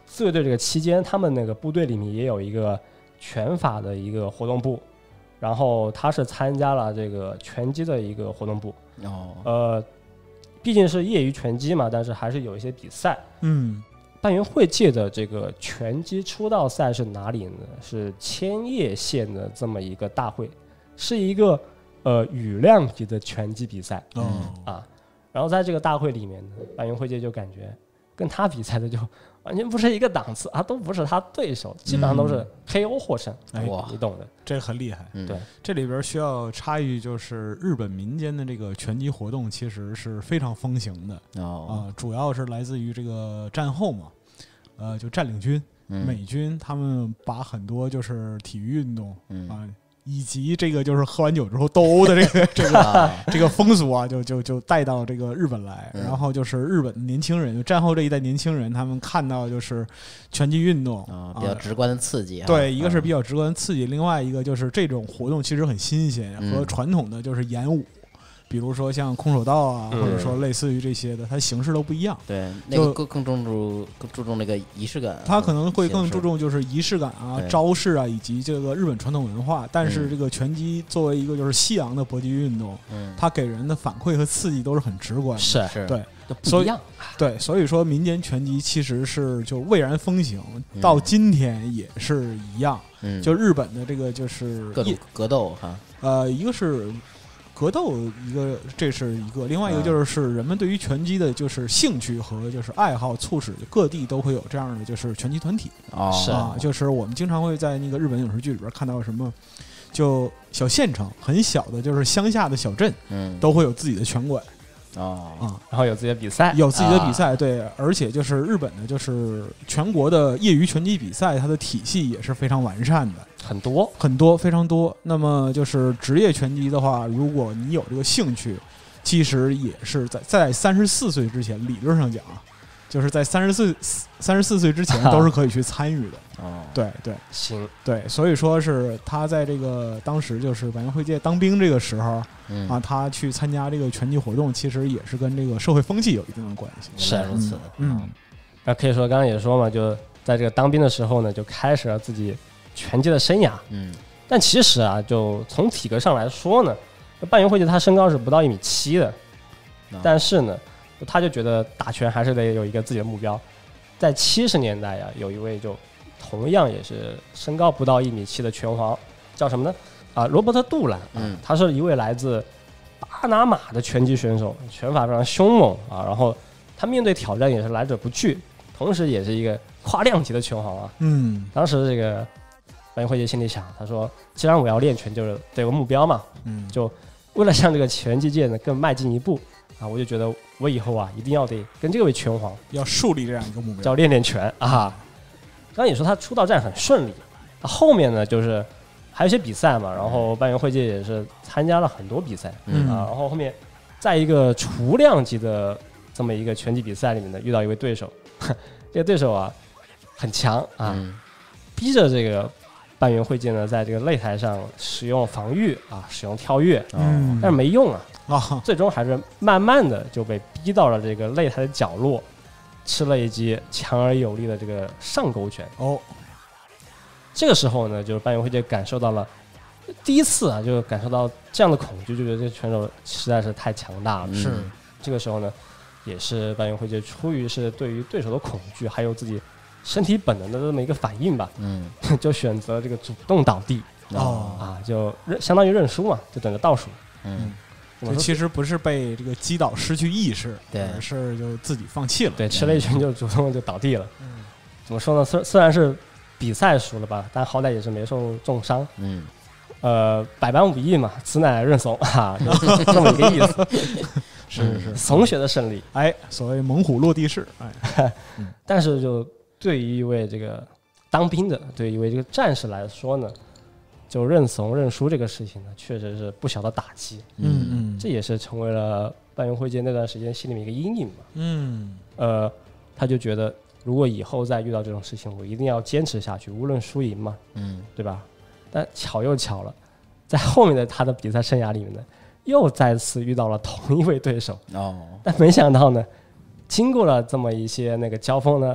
自卫队这个期间，他们那个部队里面也有一个拳法的一个活动部，然后他是参加了这个拳击的一个活动部。
哦，
呃，毕竟是业余拳击嘛，但是还是有一些比赛。
嗯，
半圆会界的这个拳击出道赛是哪里呢？是千叶县的这么一个大会，是一个呃羽量级的拳击比赛。
哦
啊，然后在这个大会里面呢，半圆会界就感觉跟他比赛的就完全不是一个档次啊，都不是他对手，基本上都是 K O 获胜。
哎
哇，
你懂的。
这很厉害。
嗯
对，
这里边需要插一句，就是日本民间的这个拳击活动其实是非常风行的啊、
哦，
主要是来自于这个战后嘛，呃，就占领军、
嗯
美军，他们把很多就是体育运动
嗯
啊，以及这个就是喝完酒之后斗殴的这个这个
啊
这个风俗啊，就就就带到这个日本来，
嗯
然后就是日本的年轻人，就战后这一代年轻人，他们看到就是拳击运动
啊，比较直观的刺激啊。
对，一个是
啊
比较直观刺激，另外一个就是这种活动其实很新鲜，
嗯
和传统的就是演武，比如说像空手道啊，
嗯
或者说类似于这些的，它形式都不一样。
对，那个更更注重更注重那个仪式感，
它可能会更
形式
注重就是仪式感啊、
对
招式啊，以及这个日本传统文化。但是
嗯
这个拳击作为一个就是西洋的搏击运动，
嗯，
它给人的反馈和刺激都是很直观的。
是
是
对
就
所以
不一样。
对，所以说民间拳击其实是就蔚然风行，
嗯
到今天也是一样。
嗯，
就日本的这个就是
各种
业
格斗哈，
呃，一个是格斗，一个这是一个，另外一个就是是人们对于拳击的就是兴趣和就是爱好，促使各地都会有这样的就是拳击团体
哦，
是
啊，就是我们经常会在那个日本影视剧里边看到什么，就小县城很小的，就是乡下的小镇
嗯，
都会有自己的拳馆
哦，
啊。
然后有自己的比赛，
有自己的比
啊
赛，对，而且就是日本的，就是全国的业余拳击比赛，它的体系也是非常完善的，
很多。
很多非常多。那么就是职业拳击的话，如果你有这个兴趣，其实也是在在三十四岁之前，理论上讲啊，就是在三十岁三十四岁之前都是可以去参与的。
哦，
对对
行，
对，所以说是他在这个当时就是百元会界当兵这个时候
嗯
啊，他去参加这个拳击活动，其实也是跟这个社会风气有一定的关系。
原来如此，
嗯，
那可以说刚刚也说嘛，就在这个当兵的时候呢，就开始了自己拳击的生涯。
嗯
但其实啊，就从体格上来说呢，半圆会界他身高是不到一米七的，
哦
但是呢，他就觉得打拳还是得有一个自己的目标。在七十年代呀、有一位就同样也是身高不到一米七的拳皇，叫什么呢？啊，罗伯特·杜兰，
嗯
他是一位来自巴拿马的拳击选手，拳法非常凶猛啊，然后他面对挑战也是来者不拒，同时也是一个跨量级的拳皇啊。
嗯
当时这个白云慧杰心里想，他说：“既然我要练拳，就是得有个目标嘛，
嗯，
就为了向这个拳击界呢更迈进一步啊，我就觉得我以后啊一定要得跟这位拳皇
要树立这样一个目标。
叫练练拳啊。”刚刚也说他出道战很顺利，那后面呢就是还有一些比赛嘛，然后半圆会界也是参加了很多比赛、
嗯
啊，然后后面在一个雏量级的这么一个拳击比赛里面呢，遇到一位对手，这个对手啊很强啊，
嗯
逼着这个半圆会界呢在这个擂台上使用防御啊，使用跳跃，
嗯，
但是没用啊，
啊，
最终还是慢慢的就被逼到了这个擂台的角落，吃了一击强而有力的这个上勾拳。
哦，
这个时候呢，就是半圆会界感受到了第一次啊，就感受到这样的恐惧，就觉得这个拳手实在是太强大了。
是
这个时候呢，也是半圆会界出于是对于对手的恐惧，还有自己身体本能的这么一个反应吧，
嗯
就选择这个主动倒地
哦
啊，就认相当于认输嘛，就等着倒数。
嗯
怎么说
就其实不是被这个击倒失去意识，
对
而是就自己放弃了。
对，吃了一拳就主动就倒地了。
嗯
怎么说呢？虽虽然是比赛输了吧，但好歹也是没受重伤。
嗯
呃，百般武艺嘛，此乃认怂啊，就这么一个意思。
是是，
怂学的胜利。
哎，所谓猛虎落地式，哎，
但是就对于一位这个当兵的，对于一位这个战士来说呢，就认怂认输这个事情呢，确实是不小的打击。
嗯嗯，
这也是成为了半圆会界那段时间心里面一个阴影嘛。
嗯
呃，他就觉得如果以后再遇到这种事情，我一定要坚持下去，无论输赢嘛，
嗯
对吧？但巧又巧了，在后面的他的比赛生涯里面呢，又再次遇到了同一位对手。
哦
但没想到呢，经过了这么一些那个交锋呢，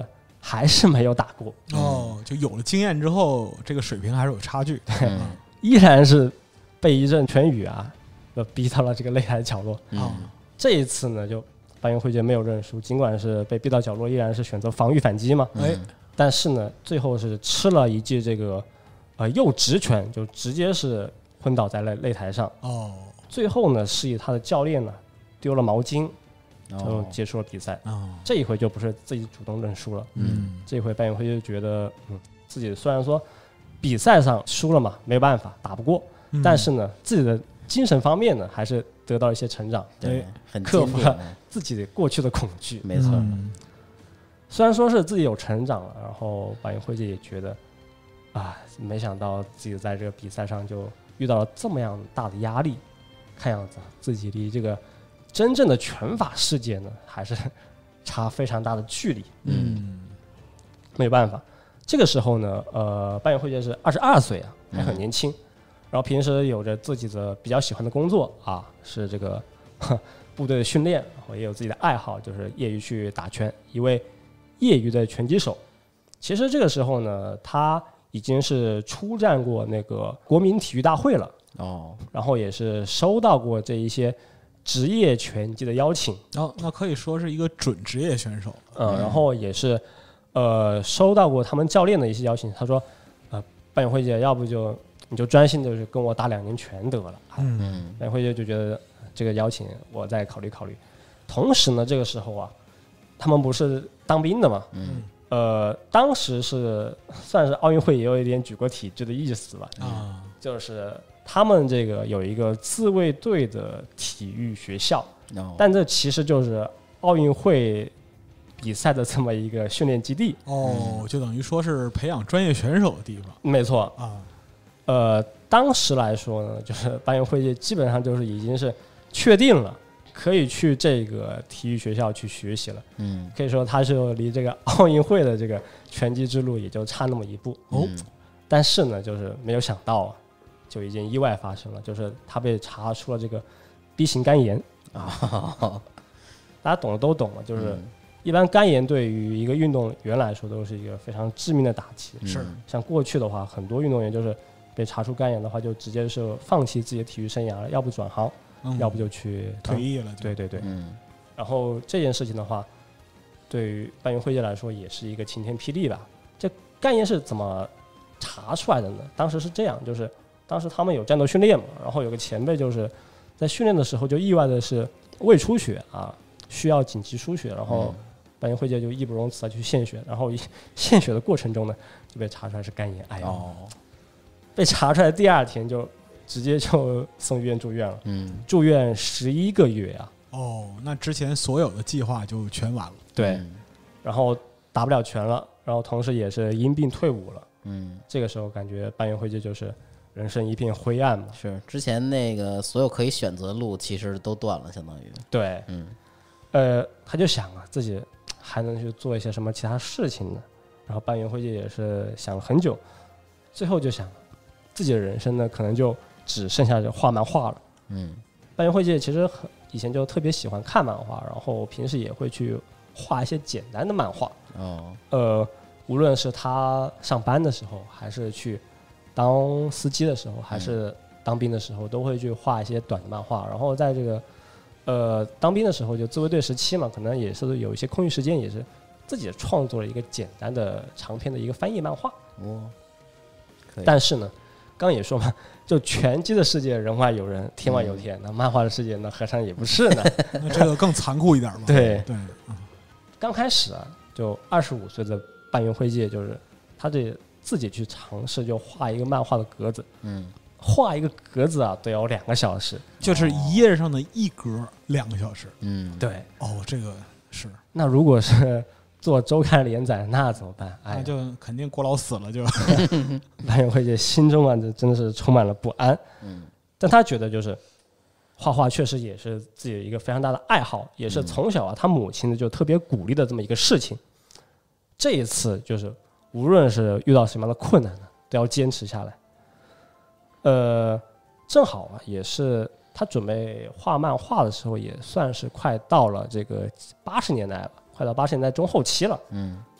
还是没有打过。
哦，就有了经验之后，这个水平还是有差距。
嗯
依然是被一阵拳雨啊，呃逼到了这个擂台角落。
嗯
这一次呢，就白云慧介没有认输，尽管是被逼到角落，依然是选择防御反击嘛。
哎，
但是呢，最后是吃了一记这个呃右直拳，就直接是昏倒在了擂台上。
哦，
最后呢，是以他的教练呢丢了毛巾，就
哦
结束了比赛。
哦，
这一回就不是自己主动认输了，
嗯，
这一回白云慧就觉得，嗯，自己虽然说比赛上输了嘛，没办法打不过，
嗯
但是呢，自己的精神方面呢，还是得到一些成长，
对，很
克服
坚定啊，
了自己过去的恐惧。
没错，
嗯
虽然说是自己有成长了，然后白云慧介也觉得，啊，没想到自己在这个比赛上就遇到了这么样大的压力，看样子自己离这个真正的拳法世界呢，还是差非常大的距离。
嗯
没办法，这个时候呢，呃，白云慧介是二十二岁啊，还很年轻，嗯、然后平时有着自己的比较喜欢的工作啊，是这个部队的训练，然后也有自己的爱好，就是业余去打拳，一位业余的拳击手。其实这个时候呢，他已经是出战过那个国民体育大会了
哦，
然后也是收到过这一些职业拳击的邀请，
哦，那可以说是一个准职业选手。
嗯，然后也是。呃，收到过他们教练的一些邀请，他说，呃，白云慧介，要不就你就专心的就是跟我打两年拳得了。
嗯，
白云慧介就觉得这个邀请我再考虑考虑。同时呢，这个时候啊，他们不是当兵的嘛，
嗯，
呃，当时是算是奥运会也有一点举国体制的意思吧，
啊，
就是他们这个有一个自卫队的体育学校，
哦、
但这其实就是奥运会比赛的这么一个训练基地。
哦，就等于说是培养专业选手的地方。
没错
啊，
呃，当时来说呢，就是白云慧介基本上就是已经是确定了可以去这个体育学校去学习了。
嗯，
可以说他是离这个奥运会的这个拳击之路也就差那么一步。
哦，
但是呢，就是没有想到啊，就一件意外发生了，就是他被查出了这个 B 型肝炎
啊，
大家懂的都懂了，就是。
嗯
一般肝炎对于一个运动员来说都是一个非常致命的打击。
是，
像过去的话，很多运动员就是被查出肝炎的话，就直接是放弃自己的体育生涯了，要不转行，
嗯、
要不就去
退役了。
对对对。
嗯。
然后这件事情的话，对于白云慧介来说也是一个晴天霹雳吧。这肝炎是怎么查出来的呢？当时是这样，就是当时他们有战斗训练嘛，然后有个前辈就是在训练的时候就意外的是胃出血啊，需要紧急输血，然后。
嗯
白云慧介就义不容辞的去献血，然后献血的过程中呢，就被查出来是肝炎。哎呦，
哦、
被查出来第二天就直接就送医院住院了。
嗯，
住院十一个月啊。
哦，那之前所有的计划就全完了。
对，
嗯、
然后打不了拳了，然后同时也是因病退伍了。
嗯，
这个时候感觉白云慧介就是人生一片灰暗嘛。
是，之前那个所有可以选择的路其实都断了，相当于。
对，
嗯，
呃，他就想啊，自己。还能去做一些什么其他事情呢？然后白云慧介也是想了很久，最后就想，自己的人生呢，可能就只剩下这画漫画了。
嗯，
白云慧介其实很以前就特别喜欢看漫画，然后平时也会去画一些简单的漫画。
哦，
呃，无论是他上班的时候，还是去当司机的时候，还是当兵的时候，都会去画一些短的漫画。然后在这个。呃，当兵的时候就自卫队时期嘛，可能也是有一些空余时间，也是自己创作了一个简单的长篇的一个翻译漫画。
哦，
但是呢，刚也说嘛，就拳击的世界人外有人，天外有天，那、嗯、漫画的世界呢，何尝也不是呢？
那这个更残酷一点嘛。
对
对、
嗯，刚开始啊，就二十五岁的白云慧介，就是他这自己去尝试，就画一个漫画的格子。
嗯。
画一个格子啊，都要两个小时，
就是一页上的一格两个小时。
嗯，
对。
哦，这个是。
那如果是做周刊连载，那怎么办？哎，
那就肯定过劳死了就。
白云慧介心中啊，这真的是充满了不安。
嗯。
但他觉得就是画画确实也是自己一个非常大的爱好，也是从小啊，他母亲就特别鼓励的这么一个事情。这一次就是无论是遇到什么样的困难呢，都要坚持下来。呃，正好啊，也是他准备画漫画的时候，也算是快到了这个八十年代了，快到八十年代中后期了。
嗯，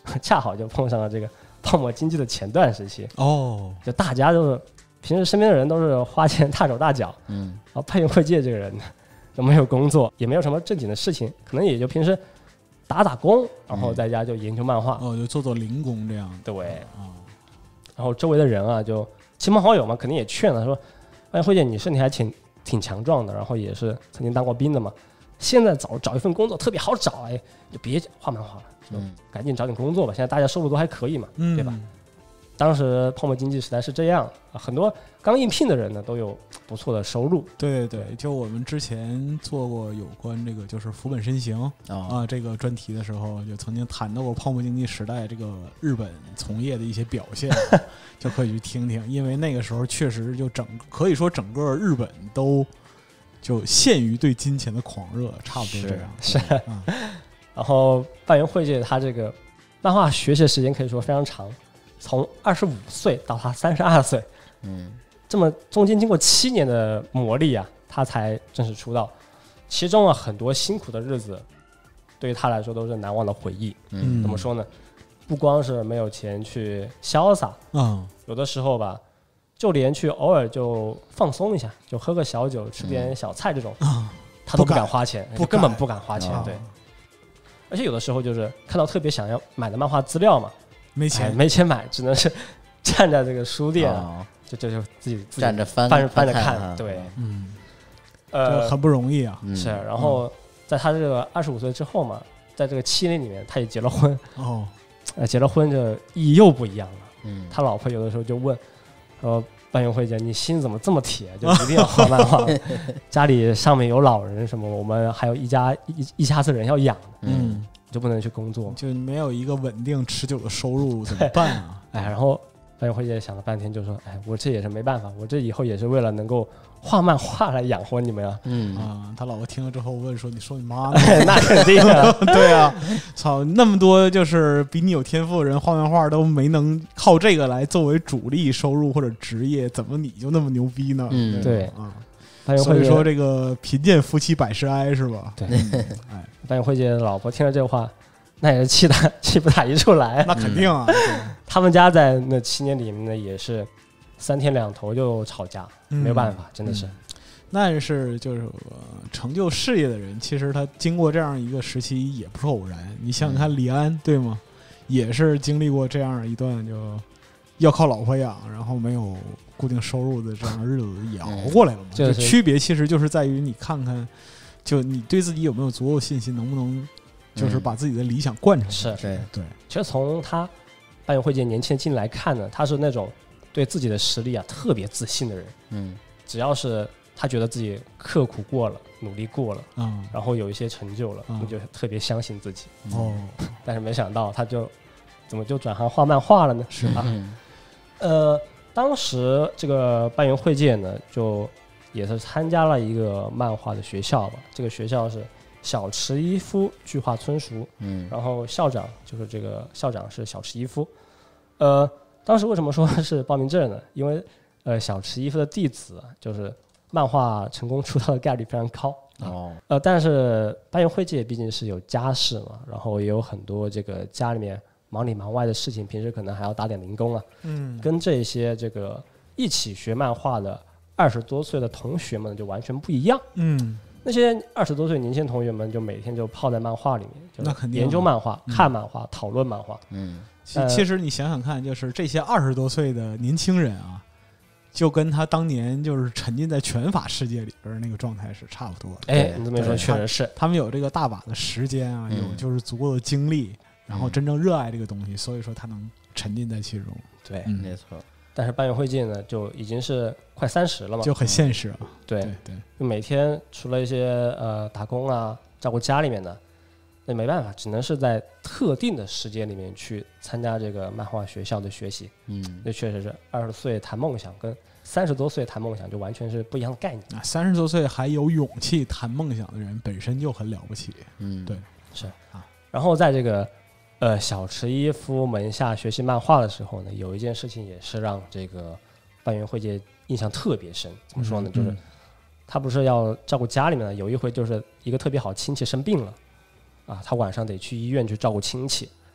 恰好就碰上了这个泡沫经济的前段时期，
哦，
就大家都是平时身边的人都是花钱大手大脚，
嗯，
然后潘云会介这个人呢，就没有工作，也没有什么正经的事情，可能也就平时打打工，然后在家就研究漫画，
哦，就做做零工这样的。
对，
哦，
然后周围的人啊，就亲朋好友嘛，肯定也劝他说：“哎，慧姐，你身体还挺挺强壮的，然后也是曾经当过兵的嘛，现在找找一份工作特别好找，哎，就别画漫画了，就
嗯
赶紧找点工作吧。现在大家收入都还可以嘛，
嗯，
对吧？当时泡沫经济时代是这样，很多刚应聘的人呢都有不错的收入。
对对对，就我们之前做过有关这个就是福本身行啊、
哦
这个专题的时候，就曾经谈到过泡沫经济时代这个日本从业的一些表现，就可以去听听。因为那个时候确实就整可以说整个日本都就陷于对金钱的狂热，差不多这样。
是，
嗯
然后半原惠介他这个漫画学习的时间可以说非常长，从二十五岁到他三十二岁，
嗯
这么中间经过七年的磨砺啊，他才正式出道。其中啊很多辛苦的日子，对于他来说都是难忘的回忆。
嗯
怎么说呢？不光是没有钱去潇洒，
嗯
有的时候吧，就连去偶尔就放松一下，就喝个小酒、吃点小菜这种，
啊
他都不
不敢
敢花钱，
不敢
根本不敢花钱。
啊
对，而且有的时候就是看到特别想要买的漫画资料嘛，哎
没钱，
没钱买，只能是站在这个书店啊，
哦
就就就自己自己
站着翻
翻着翻着
看
看，
啊
对，
嗯，
呃
这，很不容易啊。
嗯
是。然后在他这个二十五岁之后嘛，在这个七年里面，他也结了婚，
哦，
呃，结了婚就意义又不一样了。
嗯
他老婆有的时候就问，说半圆慧姐，你心怎么这么铁，就一定要画漫画？家里上面有老人什么，我们还有一家一一家子人要养，
嗯，
就不能去工作。
就没有一个稳定持久的收入怎么办啊？
哎，然后半圆慧姐想了半天，就说，哎，我这也是没办法，我这以后也是为了能够画漫画来养活你们啊。
嗯
啊，他老婆听了之后问说：“你说你妈呢？”
那肯定啊，
对啊，操，那么多就是比你有天赋的人画漫画都没能靠这个来作为主力收入或者职业，怎么你就那么牛逼呢？
嗯
对
啊，
半圆慧姐
所以说这个贫贱夫妻百事哀是吧？
对，
哎，
半圆慧姐的老婆听了这话，那也是气打气不打一处来。
那肯定啊，
他们家在那七年里面呢，也是三天两头就吵架，
嗯
没有办法，真的是。
那是就是、呃成就事业的人，其实他经过这样一个时期也不是偶然。你想想看，李安对吗？也是经历过这样一段就要靠老婆养，然后没有固定收入的这样的日子也熬过来了嘛。
就
就是区别其实就是在于你看看，就你对自己有没有足够信心，能不能就是把自己的理想贯彻下去。
是
对，
其实从他半圆慧姐年轻进来看呢，他是那种对自己的实力啊特别自信的人。
嗯
只要是他觉得自己刻苦过了、努力过了，
嗯，
然后有一些成就了，
嗯
那就特别相信自己。
哦，
但是没想到他就怎么就转行画漫画了呢？
是
啊，
嗯
呃，当时这个半圆慧介呢，就也是参加了一个漫画的学校吧。这个学校是小池一夫剧画村塾，
嗯
然后校长就是这个校长是小池一夫。呃，当时为什么说是报名这儿呢？因为呃，小池一夫的弟子啊就是漫画成功出道的概率非常高。
哦
呃，但是半圆慧介毕竟是有家室嘛，然后也有很多这个家里面忙里忙外的事情，平时可能还要打点零工啊。
嗯，
跟这些这个一起学漫画的二十多岁的同学们就完全不一样。
嗯，
那些二十多岁年轻同学们就每天就泡在漫画里面，就
那肯定啊
研究漫画、
嗯
看漫画、讨论漫画。
嗯
呃
其其实你想想看，就是这些二十多岁的年轻人啊，就跟他当年就是沉浸在拳法世界里边那个状态是差不多的。
哎，你这么一说，
对
确实是。
他们有这个大把的时间啊，
嗯
有就是足够的精力，然后真正热爱这个东西，所以说他能沉浸在其中。
对，
嗯
没错
但是半圆慧介呢，就已经是快三十了嘛，
就很现实啊。
对，
对对，
就每天除了一些呃打工啊、照顾家里面的，那没办法，只能是在特定的时间里面去参加这个漫画学校的学习。
嗯
那确实是二十岁谈梦想跟三十多岁谈梦想就完全是不一样的概念。
啊，三十多岁还有勇气谈梦想的人，本身就很了不起。
嗯
对
是
啊。
然后在这个呃小池一夫门下学习漫画的时候呢，有一件事情也是让这个半圆慧介印象特别深。怎么说呢？
嗯
就是他不是要照顾家里面的，有一回就是一个特别好亲戚生病了，啊，他晚上得去医院去照顾亲戚，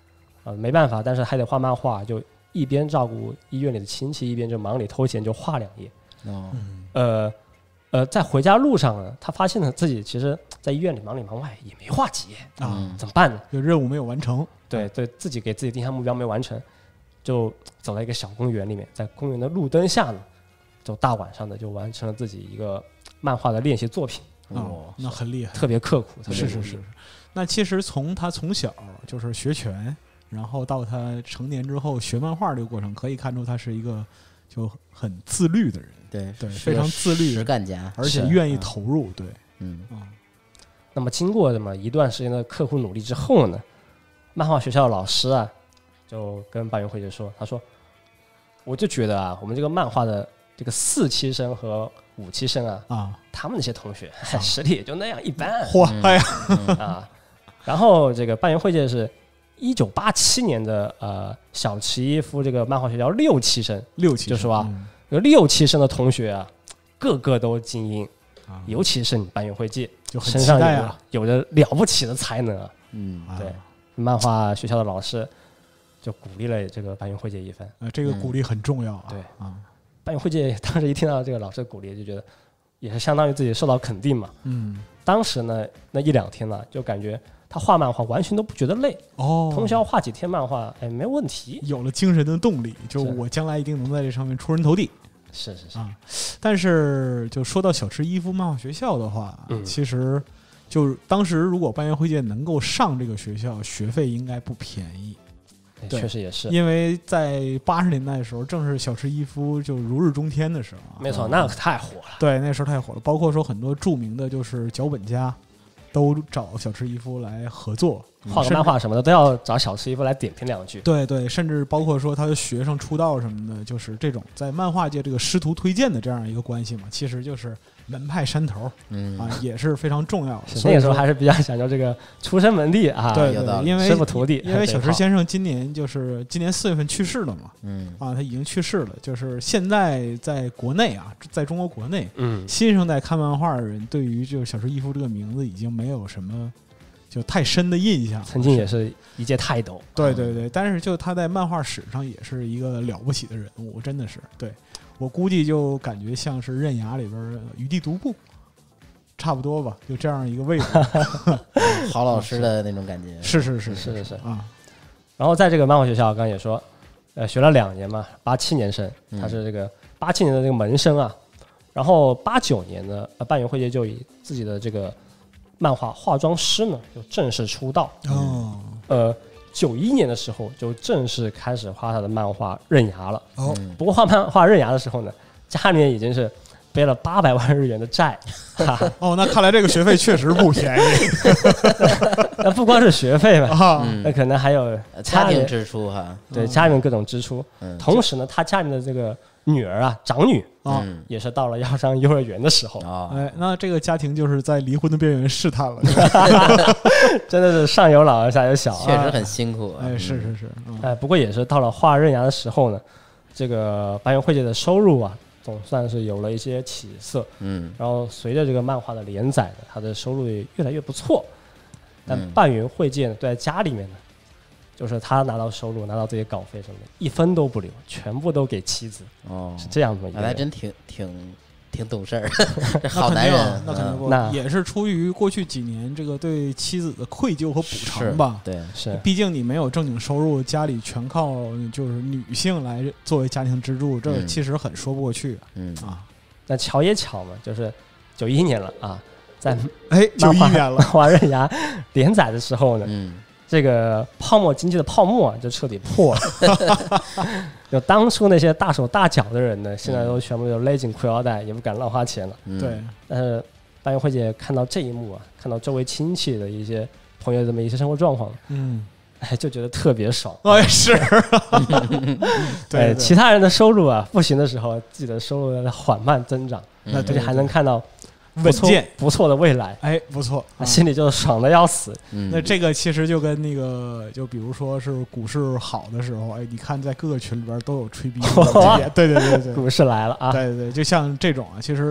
啊，没办法，但是还得画漫画，就一边照顾医院里的亲戚，一边就忙里偷闲就画两页。
哦，
呃呃，在回家路上呢，他发现了自己其实在医院里忙里忙外也没画几页
啊，
嗯
怎么办呢？
就任务没有完成。
对对，自己给自己定下目标没完成，就走到一个小公园里面，在公园的路灯下呢，就大晚上的就完成了自己一个漫画的练习作品。
哦，那很厉害，
特别刻苦，特别
是是是。那其实从他从小就是学拳，然后到他成年之后学漫画这个过程，可以看出他是一个就很自律的人。
对
对，非常自律，
实干家，
而且愿意投入。对，
嗯
嗯。
那么经过这么一段时间的刻苦努力之后呢，漫画学校的老师啊，就跟半原惠介说，他说，我就觉得啊，我们这个漫画的这个四期生和五期生啊，
啊，
他们那些同学、啊、实力也就那样一般。
嚯，哎呀，
啊，然后这个半原惠介是一九八七年的呃小池一夫这个漫画学校六期生，
六期
就说啊，
嗯、
有六期生的同学啊，个个都精英，
啊、
尤其是你半原惠介，
就很
身上有
啊
有着了不起的才能啊。
嗯，
对，漫画学校的老师就鼓励了这个半原惠介一番。
啊，这个鼓励很重要啊。
对
啊，
半原惠介当时一听到这个老师的鼓励，就觉得也是相当于自己受到肯定嘛。
嗯，
当时呢，那一两天呢，就感觉他画漫画完全都不觉得累
哦，
通宵画几天漫画，哎，没问题，
有了精神的动力，就我将来一定能在这上面出人头地。
是是是
啊，但是就说到小池一夫漫画学校的话，
嗯、
其实就是当时如果半原惠介能够上这个学校，学费应该不便宜。
对，确实也是，
因为在八十年代的时候，正是小池一夫就如日中天的时候。
没错，那可太火了。
对，那时候太火了，包括说很多著名的就是脚本家都找小池一夫来合作，
画个漫画什么的都要找小池一夫来点评两句。
对对，甚至包括说他的学生出道什么的，就是这种在漫画界这个师徒推荐的这样一个关系嘛，其实就是门派山头，
嗯
啊，也是非常重要的。
那个时候还是比较讲究这个出身门第啊，
对对，因为
师傅徒弟。
因为小池先生今年就是今年四月份去世了嘛，
嗯
啊，他已经去世了。就是现在在国内啊，在中国国内，
嗯，
新生代看漫画的人对于就是小池一夫这个名字已经没有什么就太深的印象。
曾经也是一介泰斗，
对对对，但是就他在漫画史上也是一个了不起的人物，真的是对。我估计就感觉像是刃牙里边的余地独步，差不多吧，就这样一个位置。
郝老师的那种感觉，
是是是
是是是
啊。
然后在这个漫画学校，刚刚也说，呃，学了两年嘛，八七年生，他是这个八七年的这个门生啊。然后八九年呢，呃，半原惠介就以自己的这个漫画化妆师呢，就正式出道。
哦，
呃。九一年的时候，就正式开始画他的漫画《刃牙》了。
哦，
不过画漫画《刃牙》的时候呢，家里面已经是背了八百万日元的债。
哦，那看来这个学费确实不便宜。
那不光是学费吧，
啊，
那可能还有
家庭支出哈。
对，家里面各种支出。
嗯，
同时呢，他家里的这个女儿啊，长女
啊，
也是到了要上幼儿园的时候。
啊，
哎，那这个家庭就是在离婚的边缘试探了。
真的是上有老下有小，
确实很辛苦。
哎，是是是。
哎，不过也是到了画刃牙的时候呢，这个半原惠介的收入啊，总算是有了一些起色。
嗯，
然后随着这个漫画的连载呢，他的收入也越来越不错。但
嗯
半原惠介呢，对在家里面呢，就是他拿到收入，拿到这些稿费什么的，一分都不留，全部都给妻子。
哦，
是这样的一个人。
那还真挺挺挺懂事儿，这
那
好男人。
那肯定不，
那
也是出于过去几年这个对妻子的愧疚和补偿吧。
对，
是，
毕竟你没有正经收入，家里全靠就是女性来作为家庭支柱，这其实很说不过去。
嗯
啊，
那巧也巧嘛，就是九一年了啊，在
哎九一年了，
漫画刃牙连载的时候呢，
嗯，
这个泡沫经济的泡沫啊，就彻底破了。就当初那些大手大脚的人呢，现在都全部就勒紧裤腰带，也不敢乱花钱了。
嗯、
对，
但是半原惠介看到这一幕啊，看到周围亲戚的一些朋友这么一些生活状况，
嗯，
哎，就觉得特别爽。
哎，是。对，
其他人的收入啊不行的时候，自己的收入在缓慢增长，
那
而且还能看到
稳健
不错的未来，
哎，不错，
啊、心里就爽的要死。
嗯、
那这个其实就跟那个，就比如说是股市好的时候，哎，你看在各个群里边都有吹逼的，对对对对，
股市来了啊！
对对，就像这种啊，其实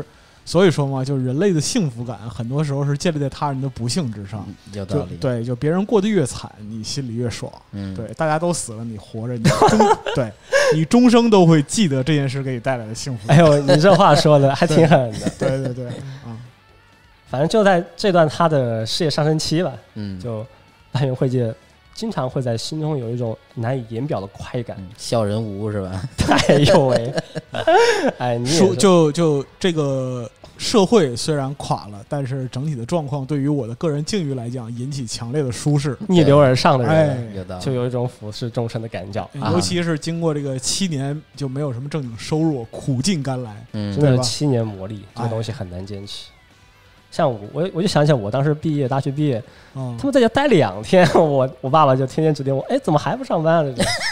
所以说嘛，就是人类的幸福感很多时候是建立在他人的不幸之上。
有道理。
对，就别人过得越惨，你心里越爽。
嗯，
对，大家都死了，你活着，你终对你终生都会记得这件事给你带来的幸福感。
哎呦，你这话说的还挺狠的。
对对对，嗯，
反正就在这段他的事业上升期吧，
嗯，
就半圆会介经常会在心中有一种难以言表的快感，
嗯、笑人无是吧？
哎呦喂，哎，你
说就就这个社会虽然垮了，但是整体的状况对于我的个人境遇来讲，引起强烈的舒适，
逆流而上的人，
哎，
有道理，
就有一种俯视众生的感觉。
尤其是经过这个七年就没有什么正经收入，苦尽甘来，
嗯，
真的是七年磨砺，这个东西很难坚持。像我，我我就想想，我当时毕业，大学毕业，
嗯、
他们在家待两天，我我爸爸就天天指定我，哎，怎么还不上班了？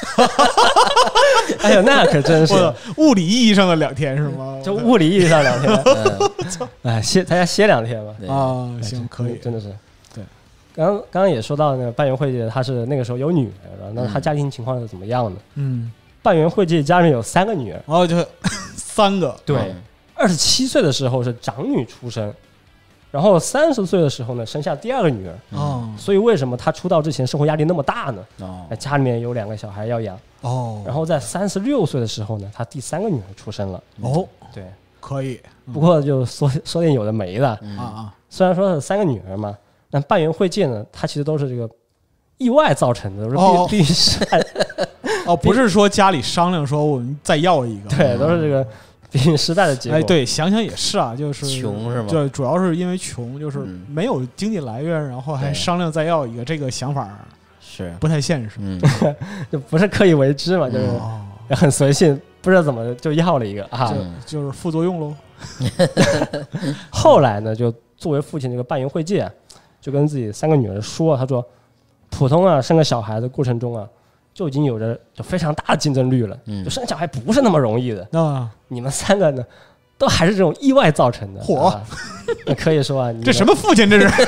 哎呦，那可真是
物理意义上的两天是吗？
就物理意义上两天，哎，歇在家歇两天吧。
啊，行，可以，
真的是。
对，
刚刚刚刚也说到那个半圆会介，他是那个时候有女儿，那他家庭情况是怎么样的？
嗯，
半圆会介家里面有三个女儿，
哦，就三个，
对，二十七岁的时候是长女出生。然后三十岁的时候呢，生下第二个女儿。
哦，
所以为什么他出道之前生活压力那么大呢？
哦，
家里面有两个小孩要养。
哦，
然后在三十六岁的时候呢，他第三个女儿出生了。
哦，
对，
可以。
嗯、不过就说说点有的没的、
嗯、
啊。虽然说是三个女儿嘛，但半圆会介呢，它其实都是这个意外造成的，
哦，
必须是
哦，不是说家里商量说我们再要一个，
对，都是这个。必须失败的结果。
哎，对，想想也是啊，就是
穷是吗？
对，主要是因为穷，就是没有经济来源，然后还商量再要一个，这个想法
是
不太现实。
嗯，
就不是刻意为之嘛，就是很随性，不知道怎么就要了一个啊，
就就是副作用喽。
后来呢，就作为父亲这个半圆会介啊，就跟自己三个女儿说，他说，普通啊生个小孩的过程中啊。就已经有着就非常大的竞争率了，嗯、就生小孩不是那么容易的。
啊，
你们三个呢，都还是这种意外造成的。
嚯、
啊，那可以说啊，
这什么父亲这是？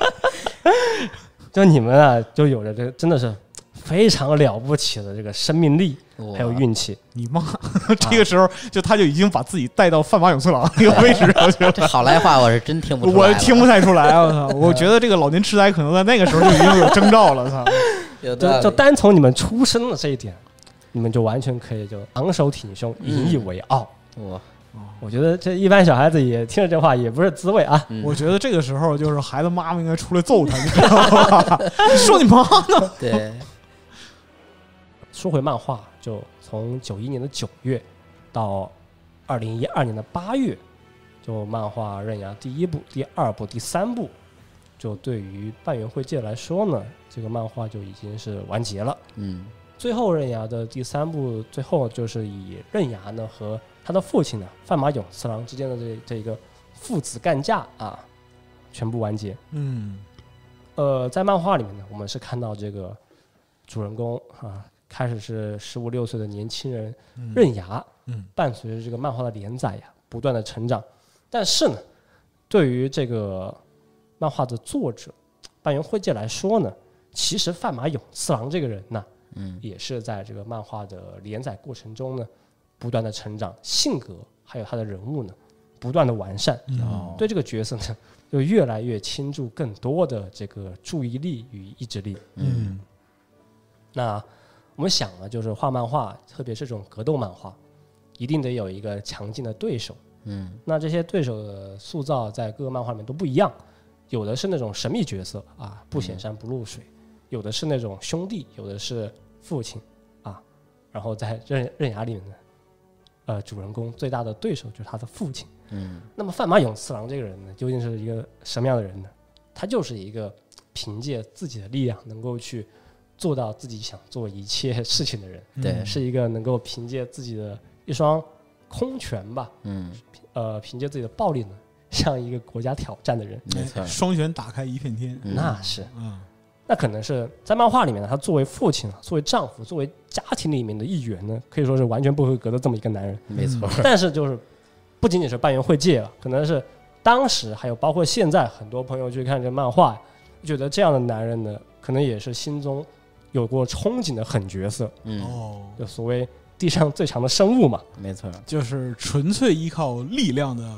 就你们啊，就有着这个真的是非常了不起的这个生命力，还有运气。
你妈，这个时候就他就已经把自己带到范马永次郎那个位置上去了。
这好来话我是真听不出来，
我听不太出来。我操，我觉得这个老年痴呆可能在那个时候就已经有征兆了。操。
就就单从你们出生的这一点，你们就完全可以就昂首挺胸，引以为傲。
我、
嗯、我觉得这一般小孩子也听着这话也不是滋味啊。
嗯、我觉得这个时候就是孩子妈妈应该出来揍他，你知道吗？说你妈呢？
对。
说回漫画，就从九一年的九月到二零一二年的八月，就漫画《刃牙》第一部、第二部、第三部。就对于半圆会介来说呢，这个漫画就已经是完结了。
嗯，
最后刃牙的第三部，最后就是以刃牙呢和他的父亲呢范马永次郎之间的这这个父子干架啊，全部完结。
嗯，
呃，在漫画里面呢，我们是看到这个主人公啊，开始是十五六岁的年轻人刃牙，
嗯，
伴随着这个漫画的连载呀，不断的成长。但是呢，对于这个漫画的作者半圆会介来说呢，其实范马永次郎这个人呢，
嗯，
也是在这个漫画的连载过程中呢，不断的成长，性格还有他的人物呢，不断的完善，
嗯、
对这个角色呢，就越来越倾注更多的这个注意力与意志力。
嗯，
那我们想啊，就是画漫画，特别是这种格斗漫画，一定得有一个强劲的对手。
嗯，
那这些对手的塑造在各个漫画里面都不一样。有的是那种神秘角色啊，不显山不露水；有的是那种兄弟，有的是父亲啊。然后在刃刃牙里面呢，呃，主人公最大的对手就是他的父亲。
嗯，
那么范马永次郎这个人呢，究竟是一个什么样的人呢？他就是一个凭借自己的力量能够去做到自己想做一切事情的人。
对，
是一个能够凭借自己的一双空拳吧，
嗯，
呃，凭借自己的暴力呢，向一个国家挑战的人。
没错，
双拳打开一片天。
嗯、那是，
嗯，
那可能是在漫画里面呢，他作为父亲、作为丈夫、作为家庭里面的一员呢，可以说是完全不合格的这么一个男人。
没错，
但是就是不仅仅是半圆会介了，可能是当时还有包括现在很多朋友去看这漫画，觉得这样的男人呢，可能也是心中有过憧憬的狠角色。
嗯，
哦，
就所谓地上最强的生物嘛。
没错，
就是纯粹依靠力量的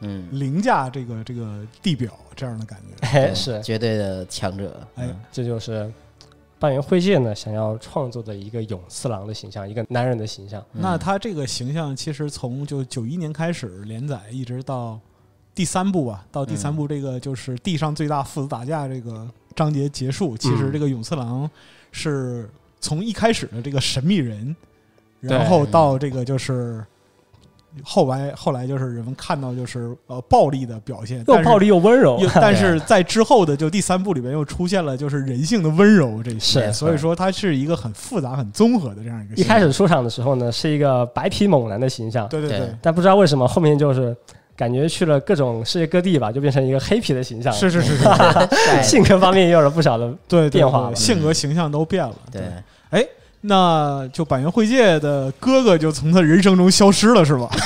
嗯，
凌驾这个这个地表这样的感觉。
哎，是
绝对的强者。
哎，
这就是半原惠介呢想要创作的一个勇四郎的形象，一个男人的形象。
那他这个形象其实从就九一年开始连载，一直到第三部吧，到第三部这个就是地上最大父子打架这个章节结束，其实这个勇次郎是从一开始的这个神秘人，然后到这个就是后来后来就是人们看到就是呃暴力的表现，
又暴力又温柔，
但是在之后的就第三部里面又出现了就是人性的温柔这些，所以说它是一个很复杂很综合的这样一个。
一开始出场的时候呢，是一个白皮猛男的形象，
对对对，
但不知道为什么后面就是感觉去了各种世界各地吧，就变成一个黑皮的形象。
是是是是，
性格方面也有了不少的变化，
对对对，性格形象都变了。
对，
哎，那就板垣惠介的哥哥就从他人生中消失了，是吧？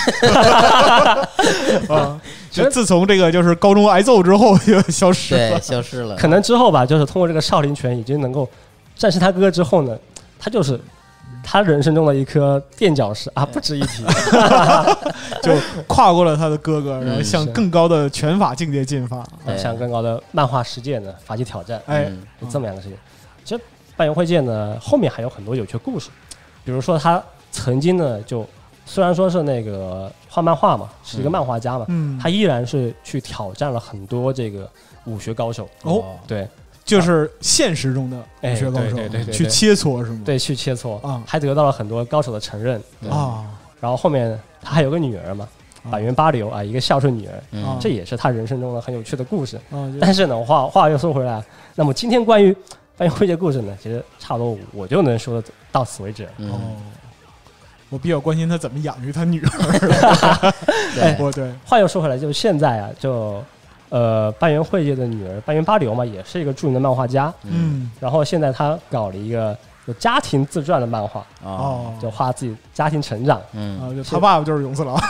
啊，就自从这个就是高中挨揍之后就消失了，
对，消失了。
可能之后吧，就是通过这个少林拳已经能够战胜他哥哥之后呢，他就是他人生中的一颗垫脚石啊，不值一提，
就跨过了他的哥哥，然后向更高的拳法境界进发，
向更高的漫画世界呢发起挑战。
哎，
就这么样的事情。其实半原惠介呢，后面还有很多有趣的故事，比如说他曾经呢，就虽然说是那个画漫画嘛，是一个漫画家嘛，
嗯，
他依然是去挑战了很多这个武学高手。
哦，
对。
就是现实中的武学高手，
哎、对对对对对
去切磋是吗？
对，去切磋
啊，
还得到了很多高手的承认
啊。
然后后面他还有个女儿嘛，板垣八流啊，一个孝顺女儿，
嗯、
这也是他人生中的很有趣的故事。
啊、
但是呢，话话又说回来，那么今天关于半原惠介故事呢，其实差不多我就能说到此为止。
嗯、
哦，我比较关心他怎么养育他女儿。
对，
我对。
话又说回来，就是现在啊，就。呃，半原惠介的女儿半原八流嘛，也是一个著名的漫画家。
嗯，
然后现在她搞了一个有家庭自传的漫画，
哦，
就画自己家庭成长。
嗯，
啊，就他爸爸就是勇次郎。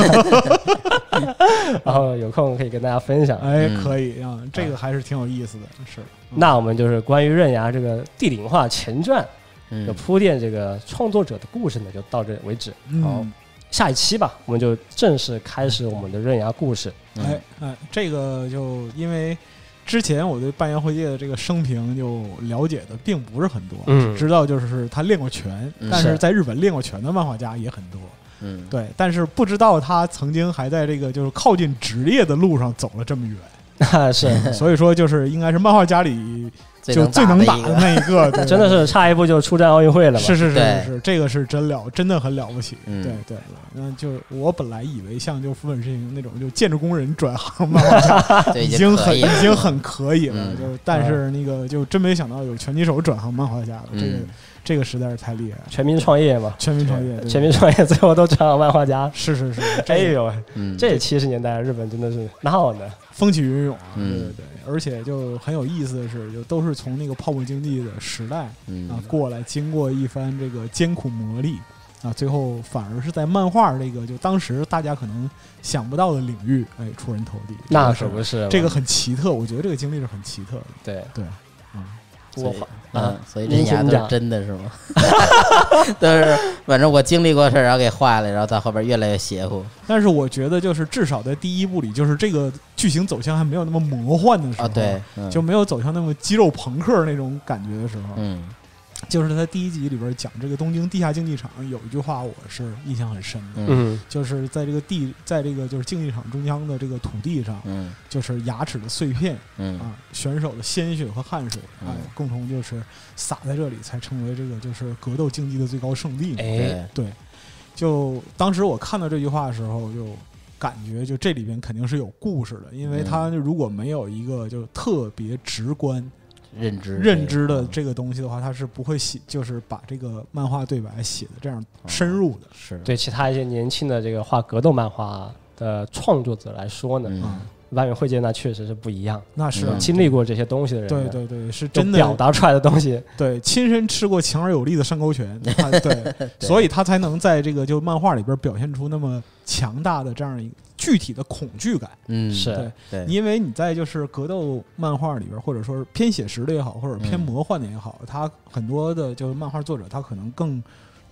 然后有空可以跟大家分享。
哎，可以啊，这个还是挺有意思的。是，
那我们就是关于刃牙这个地灵化前传，
嗯，
就铺垫这个创作者的故事呢，就到这为止。
好。
下一期吧，我们就正式开始我们的刃牙故事。
哎哎，这个就因为之前我对半原惠介的这个生平就了解的并不是很多，
嗯，
知道就是他练过拳，
嗯、
但是在日本练过拳的漫画家也很多，
嗯，
对，但是不知道他曾经还在这个就是靠近职业的路上走了这么远，
啊，是，
所以说就是应该是漫画家里。就最能打的那一个，对
真的是差一步就出战奥运会了吧？
是是是是是，这个是真了，真的很了不起。
嗯、
对对，那就我本来以为像就福本慎行那种就建筑工人转行漫画家，已经很已经很可以了，
嗯、
就但是那个就真没想到有拳击手转行漫画家的，
嗯、
这个这个实在是太厉害了。
全民创业嘛，
全民创业，
全民创业，最后都转行漫画家。
是是是，
哎呦，
嗯、
这七十年代日本真的是闹的。
风起云涌啊，
嗯、
对对对，而且就很有意思的是，就都是从那个泡沫经济的时代、
嗯、
啊过来，经过一番这个艰苦磨砺啊，最后反而是在漫画这个就当时大家可能想不到的领域，哎，出人头地。
那可不是，
这个很奇特，我觉得这个经历是很奇特的。
对
对，嗯。
我嗯，所以刃牙都是真的是吗？都是，反正我经历过事儿，然后给坏了，然后到后边越来越邪乎。
但是我觉得，就是至少在第一部里，就是这个剧情走向还没有那么魔幻的时候，
哦、对、
嗯，就没有走向那么肌肉朋克那种感觉的时候，
嗯。
就是他第一集里边讲这个东京地下竞技场有一句话我是印象很深的，
嗯，
就是在这个地，在这个就是竞技场中央的这个土地上，
嗯，
就是牙齿的碎片，
嗯
啊，选手的鲜血和汗水，
嗯、
哎，共同就是洒在这里，才成为这个就是格斗竞技的最高胜利。
哎，
对，就当时我看到这句话的时候，就感觉就这里边肯定是有故事的，因为他如果没有一个就特别直观。
认知
认知的这个东西的话，他是不会写，就是把这个漫画对白写的这样深入的。
是
对其他一些年轻的这个画格斗漫画的创作者来说呢，
嗯，
半原惠介那确实是不一样。
那是、
嗯、经历过这些东西的人，
对对对，是真的
表达出来的东西。
对，亲身吃过强而有力的上勾拳，对，对所以他才能在这个就漫画里边表现出那么强大的这样一个具体的恐惧感。
嗯，
是
对，
对，
因为你在就是格斗漫画里边，或者说是偏写实的也好，或者偏魔幻的也好，他、嗯、很多的就是漫画作者，他可能更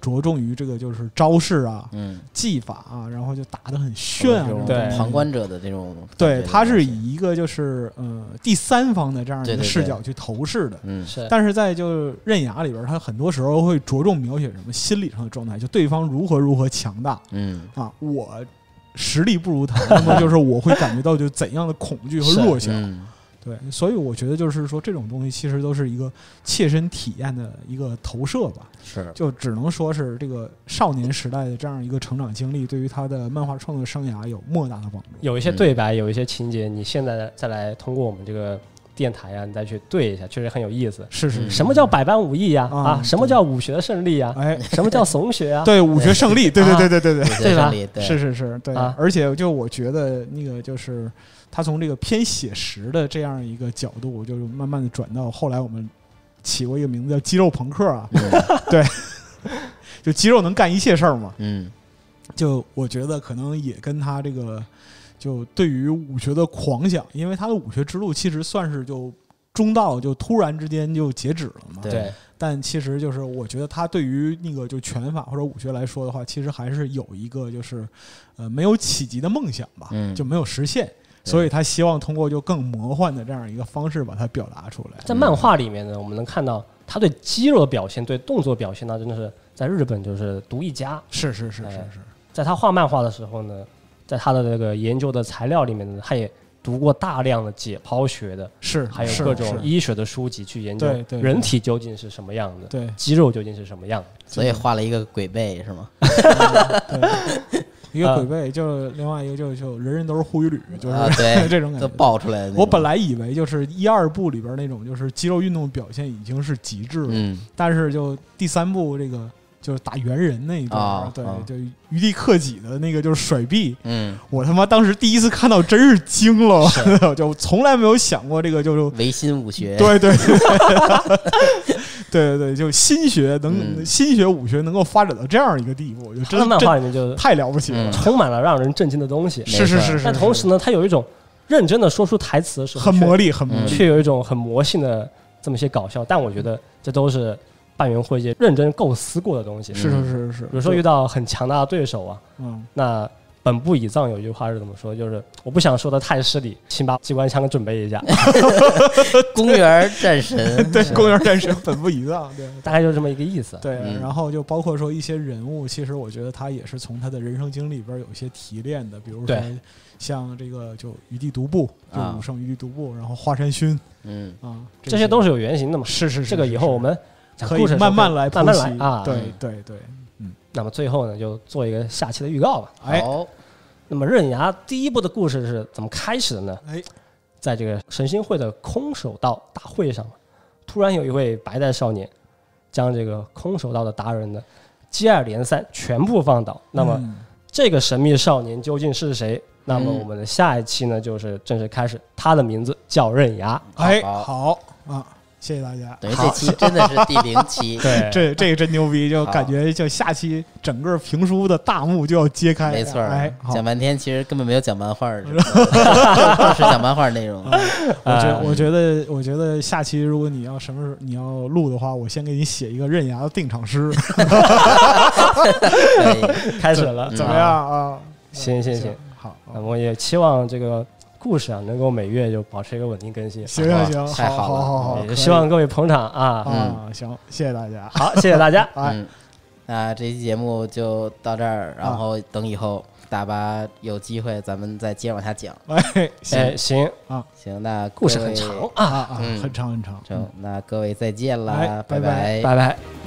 着重于这个就是招式啊、
嗯，
技法啊，然后就打得很炫啊，
这种
对
旁观者的这种，
对，它是以一个就是呃第三方的这样一个
对对对
视角去投射的。
嗯
是，
但是在就刃牙里边，它很多时候会着重描写什么心理上的状态，就对方如何如何强大
嗯
啊，我实力不如他，那么就是我会感觉到就怎样的恐惧和弱小。
嗯
对，所以我觉得就是说这种东西其实都是一个切身体验的一个投射吧。
是，
就只能说是这个少年时代的这样一个成长经历，对于他的漫画创作生涯有莫大的帮助。
有一些对白，有一些情节，你现在再来通过我们这个电台啊，你再去对一下，确实很有意思。
是是，
什么叫百般武艺呀？
啊
啊，什么叫武学的胜利呀？
哎，
什么叫怂学啊？
对，武学胜利，对对对对对对，
对吧？
对，
是是是，对。
啊
而且就我觉得那个就是他从这个偏写实的这样一个角度，就是慢慢的转到后来我们起过一个名字叫肌肉朋克啊，对，就肌肉能干一切事儿嘛。
嗯，
就我觉得可能也跟他这个就对于武学的狂想，因为他的武学之路其实算是就中道就突然之间就截止了嘛。
对。
但其实就是我觉得他对于那个就拳法或者武学来说的话，其实还是有一个就是呃没有企及的梦想吧，
嗯，
就没有实现。所以他希望通过就更魔幻的这样一个方式把它表达出来。
在漫画里面呢，我们能看到他对肌肉的表现、对动作表现呢，真的是在日本就是独一家。
是是是是是。
在他画漫画的时候呢，在他的这个研究的材料里面呢，他也读过大量的解剖学的，
是
还有各种医学的书籍去研究人体究竟是什么样的，
对，
肌肉究竟是什么样的。
所以画了一个鬼背是吗？
对。一个鬼背，就另外一个就就人人都是护羽吕，就是这种感觉
都爆出来的。
我本来以为就是一二部里边那种就是肌肉运动表现已经是极致了，
嗯，
但是就第三部这个就是打猿人那一段，对，就余地克己的那个就是甩臂，
嗯，
我他妈当时第一次看到真是惊了，就从来没有想过这个就是
唯心武学，
对对对。对对对，就心学能、嗯、心学武学能够发展到这样一个地步，就真的
漫画里面就
太了不起了，
充满了让人震惊的东西。
是是是是，
但同时呢，他有一种认真的说出台词的时候，
很魔力，很魔力，
却有一种很魔性的这么些搞笑。但我觉得这都是半圆会界认真构思过的东西。
是是是是，
比如说遇到很强大的对手啊，
嗯，
那。本部倚藏有一句话是怎么说？就是我不想说的太失礼，请把机关枪准备一下。
公园战神，
对，公园战神本部倚藏，对，
大概就是这么一个意思。
对，嗯、然后就包括说一些人物，其实我觉得他也是从他的人生经历里边有一些提炼的，比如说像这个就余地独步，就武圣余地独步，然后华山勋，
嗯
啊，这些都是有原型的嘛。
是是是，
这个以后我们
可以慢慢来，
慢慢来啊。
对对对。
那么最后呢，就做一个下期的预告吧。
哎，
那么刃牙第一部的故事是怎么开始的呢？
哎，
在这个神心会的空手道大会上，突然有一位白带少年将这个空手道的达人呢接二连三全部放倒。那么、嗯、这个神秘少年究竟是谁？那么我们的下一期呢就是正式开始，他的名字叫刃牙。
哎，好啊。谢谢大家。
等于这期真的是第零期，
对，
这这个真牛逼，就感觉就下期整个评书的大幕就要揭开。
没错，
哎，
讲半天其实根本没有讲漫画，就是讲漫画内容。
我觉我觉得我觉得下期如果你要什么时候你要录的话，我先给你写一个刃牙的定场诗。
可以，开始了，
怎么样啊？
行行行，
好，
那我也期望这个。故事啊，能够每月就保持一个稳定更新。
行行行，
太好了，
好好好，
也希望各位捧场啊。
嗯，行，谢谢大家。
好，谢谢大家。
嗯，那这期节目就到这儿，然后等以后大巴有机会，咱们再接着往下讲。
哎，
行行
啊，
行，那
故事很长啊
啊，很长很长。
成，那各位再见啦，
拜
拜
拜拜。